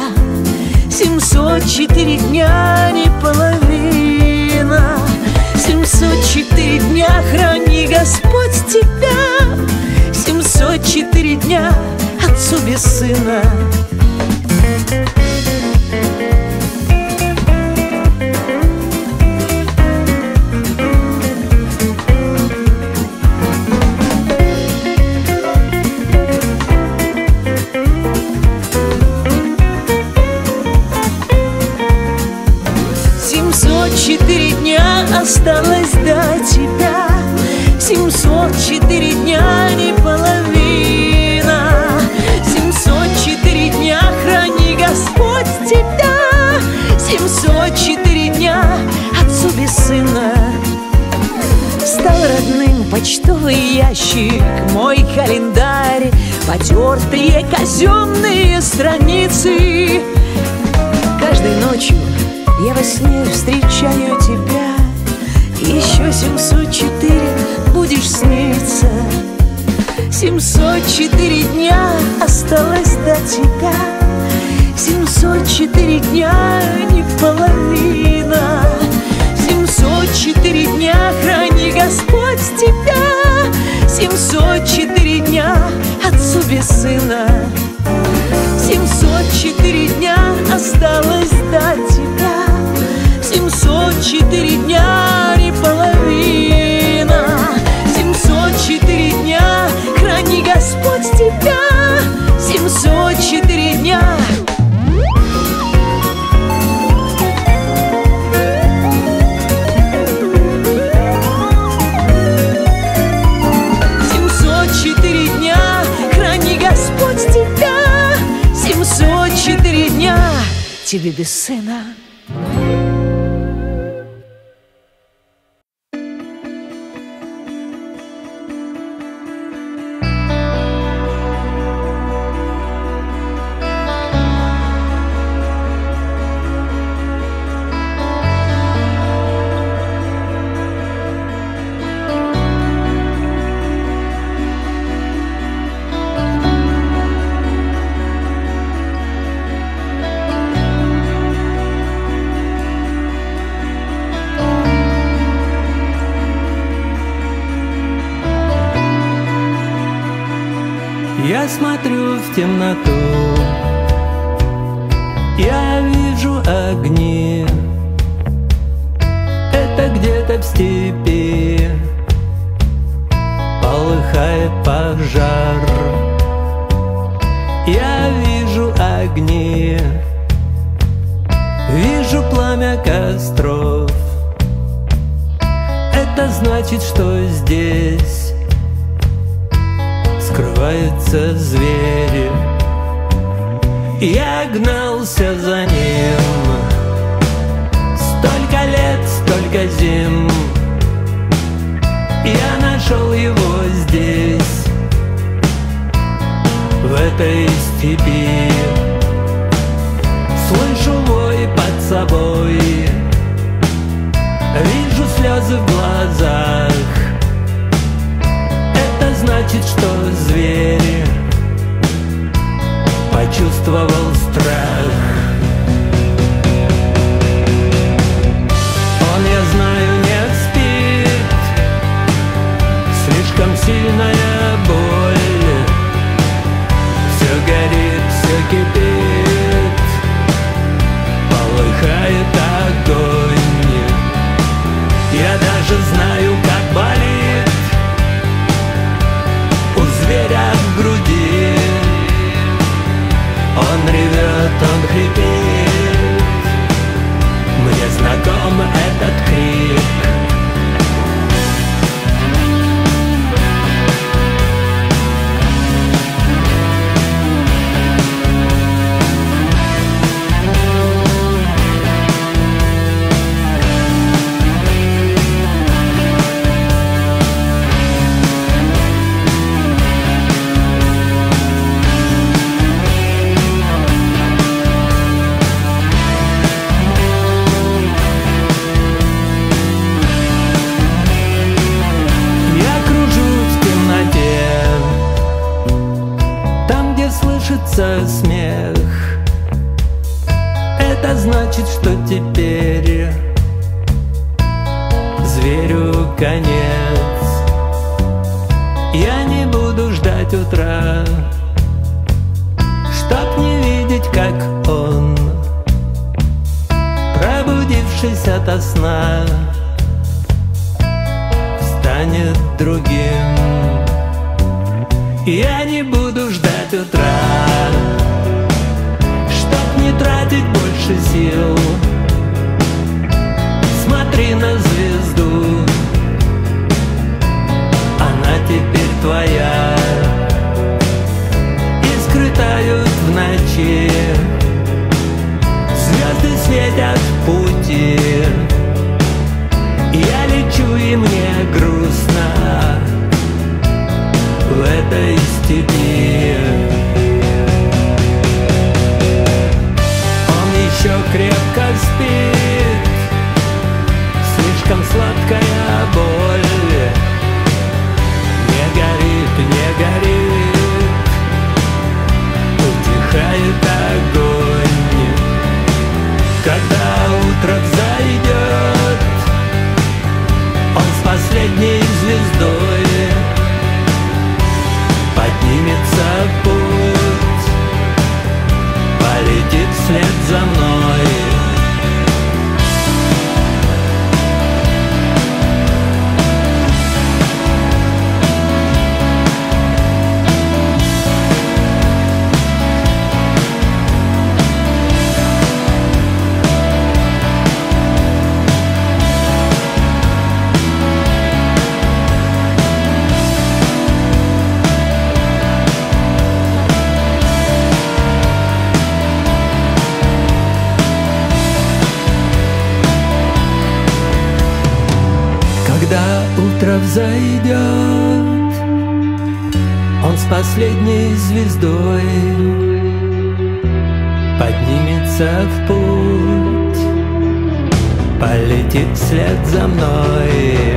704 дня не половина. 704 дня храни Господь тебя, 704 дня отцу без сына. Осталось до тебя, 704 дня не половина. 704 дня храни Господь тебя, 704 дня отцу без сына. Стал родным почтовый ящик, мой календарь, потертые казенные страницы. Каждой ночью я во сне встречаю тебя, еще 704 будешь сниться. 704 дня осталось до тебя. 704 дня, не половина. 704 дня храни Господь тебя. 704 дня отцу без сына. 704 дня осталось до тебя. 704 дня, не половина. 704 дня храни Господь тебя. 704 дня. 704 дня храни Господь тебя. 704 дня тебе без сына. Я смотрю в темноту, я вижу огни. Это где-то в степи полыхает пожар. Я вижу огни, вижу пламя костров. Это значит, что здесь скрываются звери. Я гнался за ним столько лет, столько зим. Я нашел его здесь, в этой степи. Слышу вой под собой, вижу слезы в глазах. Это значит, что зверь почувствовал страх. Он, я знаю, не спит, слишком сильная боль. Все горит, все кипит, полыхает огонь. Я даже знаю, как болит у зверя в груди. Он ревет, он хрипит, мне знаком этот крик. Смех. Это значит, что теперь зверю конец. Я не буду ждать утра, чтоб не видеть, как он, пробудившись ото сна, станет другим. Я не буду ждать утра, чтоб не тратить больше сил. Смотри на звезду, она теперь твоя. Искры тают в ночи, звезды светят в пути. Я лечу, и мне грустно в этой степи. Он еще крепко спит, слишком сладкая боль. Не горит, не горит звездой, поднимется в путь, полетит вслед за мной. Когда утро взойдет, он с последней звездой поднимется в путь, полетит вслед за мной.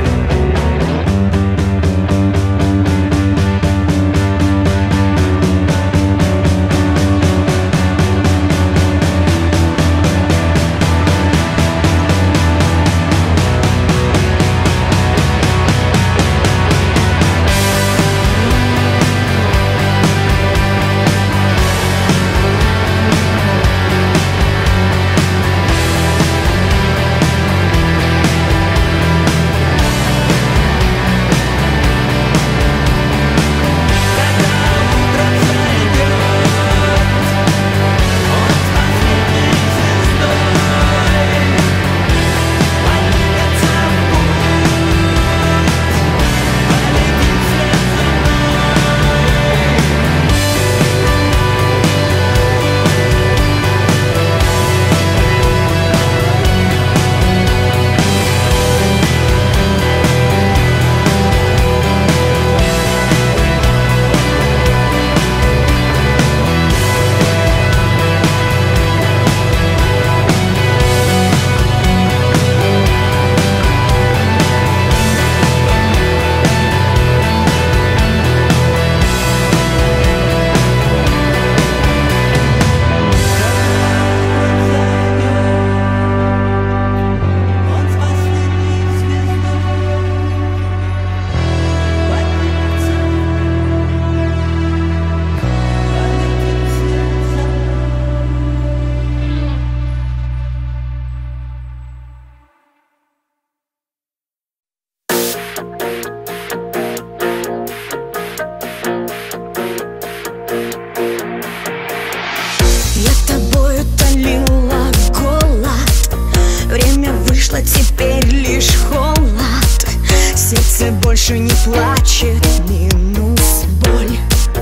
Теперь лишь холод, сердце больше не плачет, минус боль.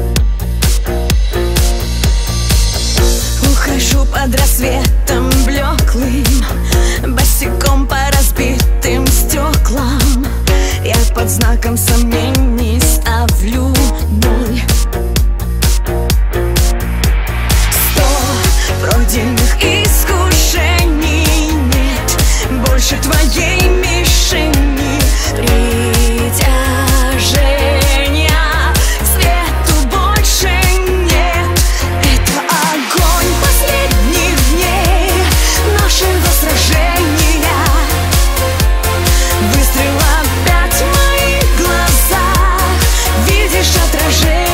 Ухожу под рассветом блеклым, босиком по разбитым стеклам. Я под знаком сомнений ставлю 0. 100 пройденных искушений, больше твоей мишени, притяжения к свету больше нет. Это огонь последних дней нашего сражения. Выстрел опять в моих глазах, видишь отражение.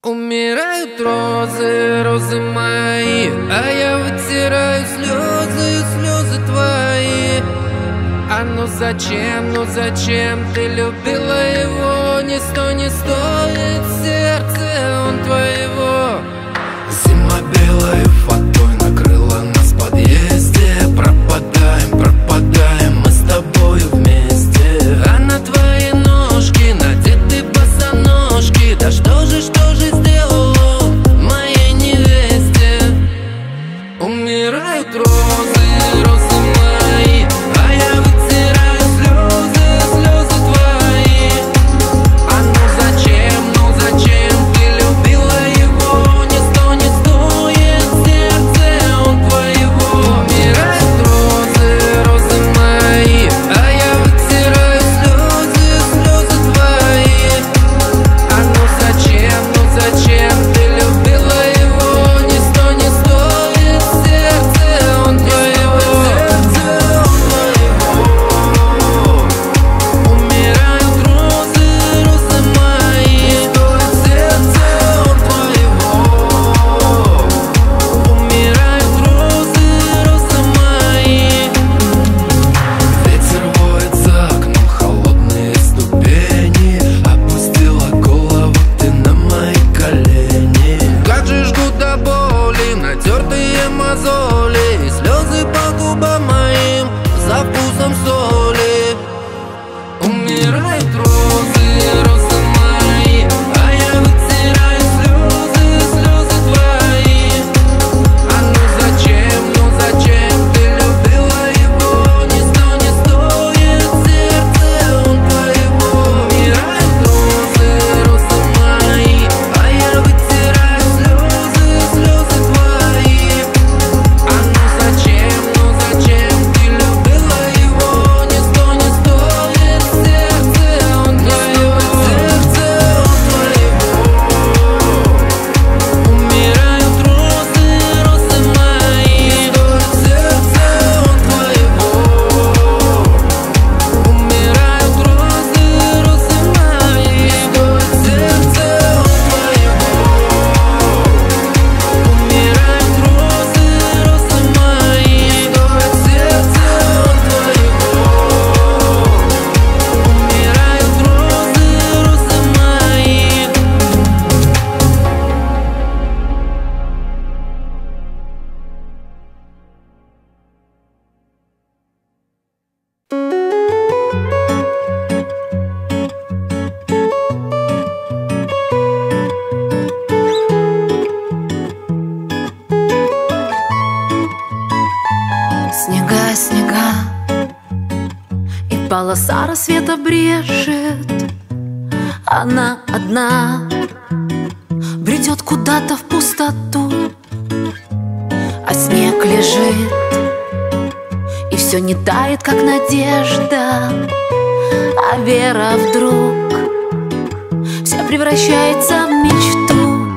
Умирают розы, розы мои, а я вытираю слезы, слезы твои. А ну зачем ты любила его? Не стоит сердце он твоего. Зима белой фатой накрыла нас в подъезде. Пропадаем мы с тобою вместе. А на твои ножки надеты босоножки. Да что же сделал он моей невесте? Умирают розы, розы мои, а я вытираю слезы твои. А ну зачем ты любила его? Не стоит сердце он твоего. Умирают розы, розы мои, а я вытираю слезы твои. А ну зачем ты любила его? Не стоит сердце он твоего. Умирают розы, розы мои, стоит сердце он твоего. Умирают розы, розы мои. Ветер воет за окном, холодные ступени. Опустила голову ты на мои колени. Как же жгут до боли натертые мозоли, и слезы по губам моим за вкусом соли. Умирают розы, розы мои, а я вытираю слезы твои. А ну зачем ты любила его? Не стоит сердце он твоего. Умирают розы, розы мои, а я вытираю слезы твои. А ну зачем ты любила его? Не стоит сердце он твоего. Сердце он твоего. Умирают розы, розы мои, стоит сердце он твоего. Умирают розы, розы мои, стоит сердце он твоего. Умирают розы, розы мои, стоит сердце он твоего. Умирают розы, розы мои. Снега, и полоса рассвета брежет. Она одна бредет куда-то в пустоту, а снег лежит, и все не тает, как надежда. А вера вдруг вся превращается в мечту.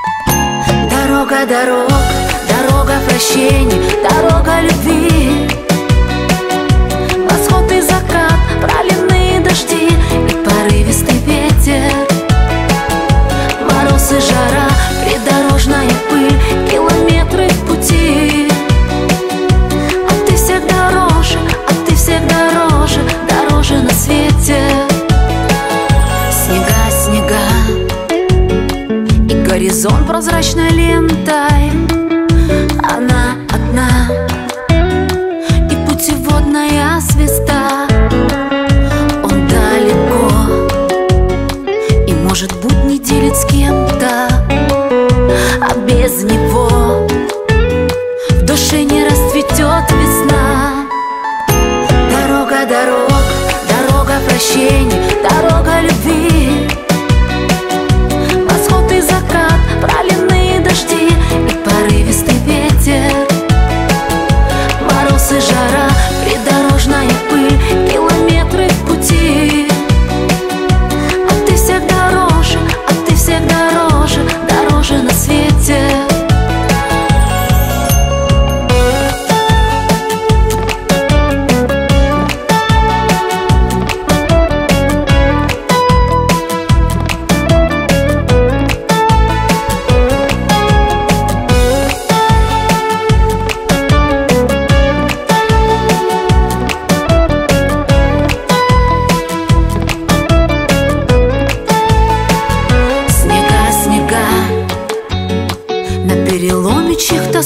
Дорога прощения, дорога любви. Восход и закат, проливные дожди и порывистый ветер. Мороз и жара, придорожная пыль, километры в пути. А ты всех дороже на свете. Снега, и горизонт прозрачной лентой. Она одна, и путеводная звезда. Он далеко, и, может быть, не делит с кем-то. А без него в душе не расцветет весна. Дорога прощения, дорога любви. Восход и закат, проливные дожди и порывистый ветер.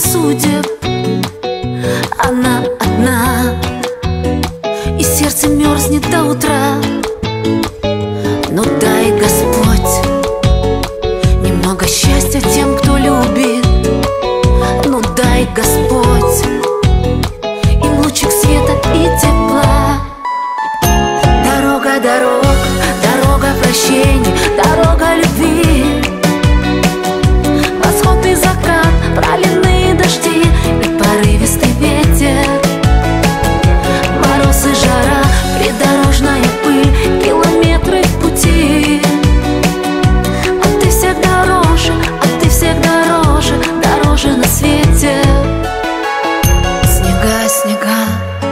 судеб. Она одна, и сердце мерзнет до утра. Но дай, Господь, немного счастья тем, кто любит. Ну дай, Господь, им лучик света и тепла. Дорога дорог, дорога прощений, дорога любви. Восход и закат, проливные дожди и порывистый ветер. Мороз и жара, придорожная пыль, километры пути. А ты всех дороже, дороже на свете. Снега, снега.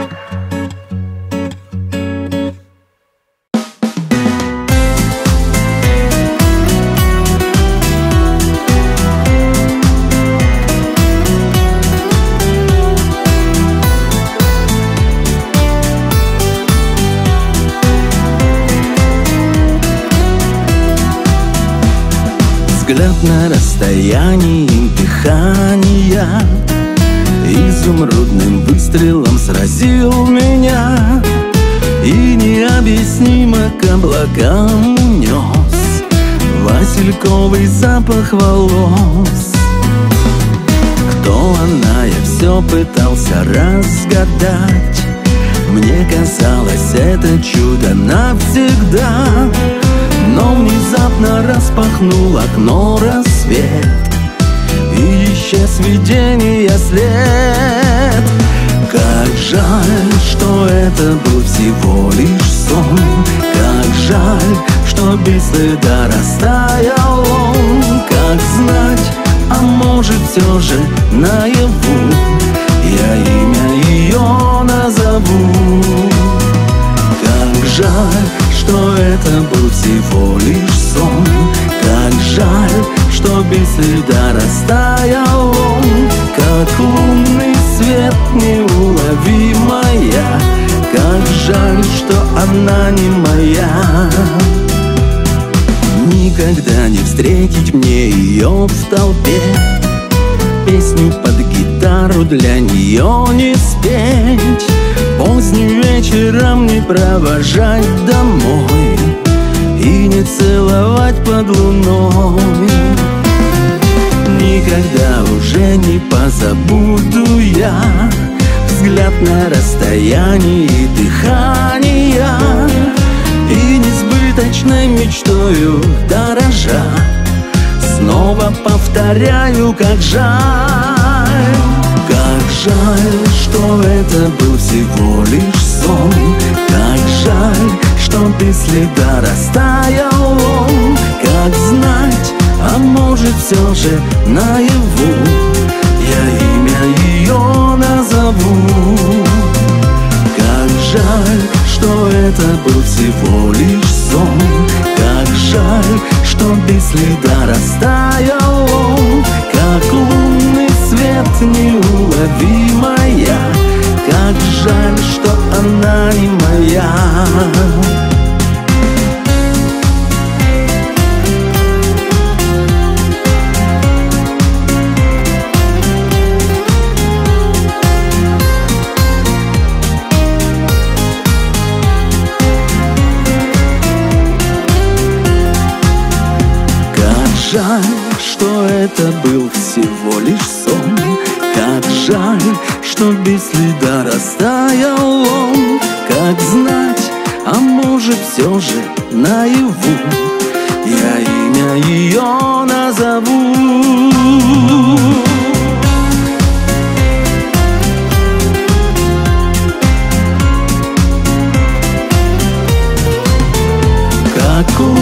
Взгляд на расстоянии дыхания изумрудным выстрелом сразил меня и необъяснимо к облакам унес васильковый запах волос. Кто она, я все пытался разгадать. Мне казалось, это чудо навсегда. Но внезапно распахнул окно рассвет, и исчез видение след. Как жаль, что это был всего лишь сон. Как жаль, что без следа растаял он. Как знать, а может все же наяву я имя ее назову. Как жаль, что это был всего лишь сон. Как жаль, что без следа растаял он. Как лунный свет неуловимая. Как жаль, что она не моя. Никогда не встретить мне ее в толпе. Песню под гитару для нее не спеть. Поздним вечером не провожать домой и не целовать под луной. Никогда уже не позабуду я взгляд на расстоянии дыхания и несбыточной мечтою дорожа. Снова повторяю, как жаль. Как жаль, что это был всего лишь сон. Как жаль, что без следа растаял он. Как знать, а может все же наяву я имя ее назову. Как жаль, что это был всего лишь сон. Как жаль, что без следа растаял он. Как лунный свет неуловимая. Как жаль, что она не моя. Жаль, что это был всего лишь сон. Как жаль, что без следа растаял он. Как знать, а может все же наяву я имя ее назову. Как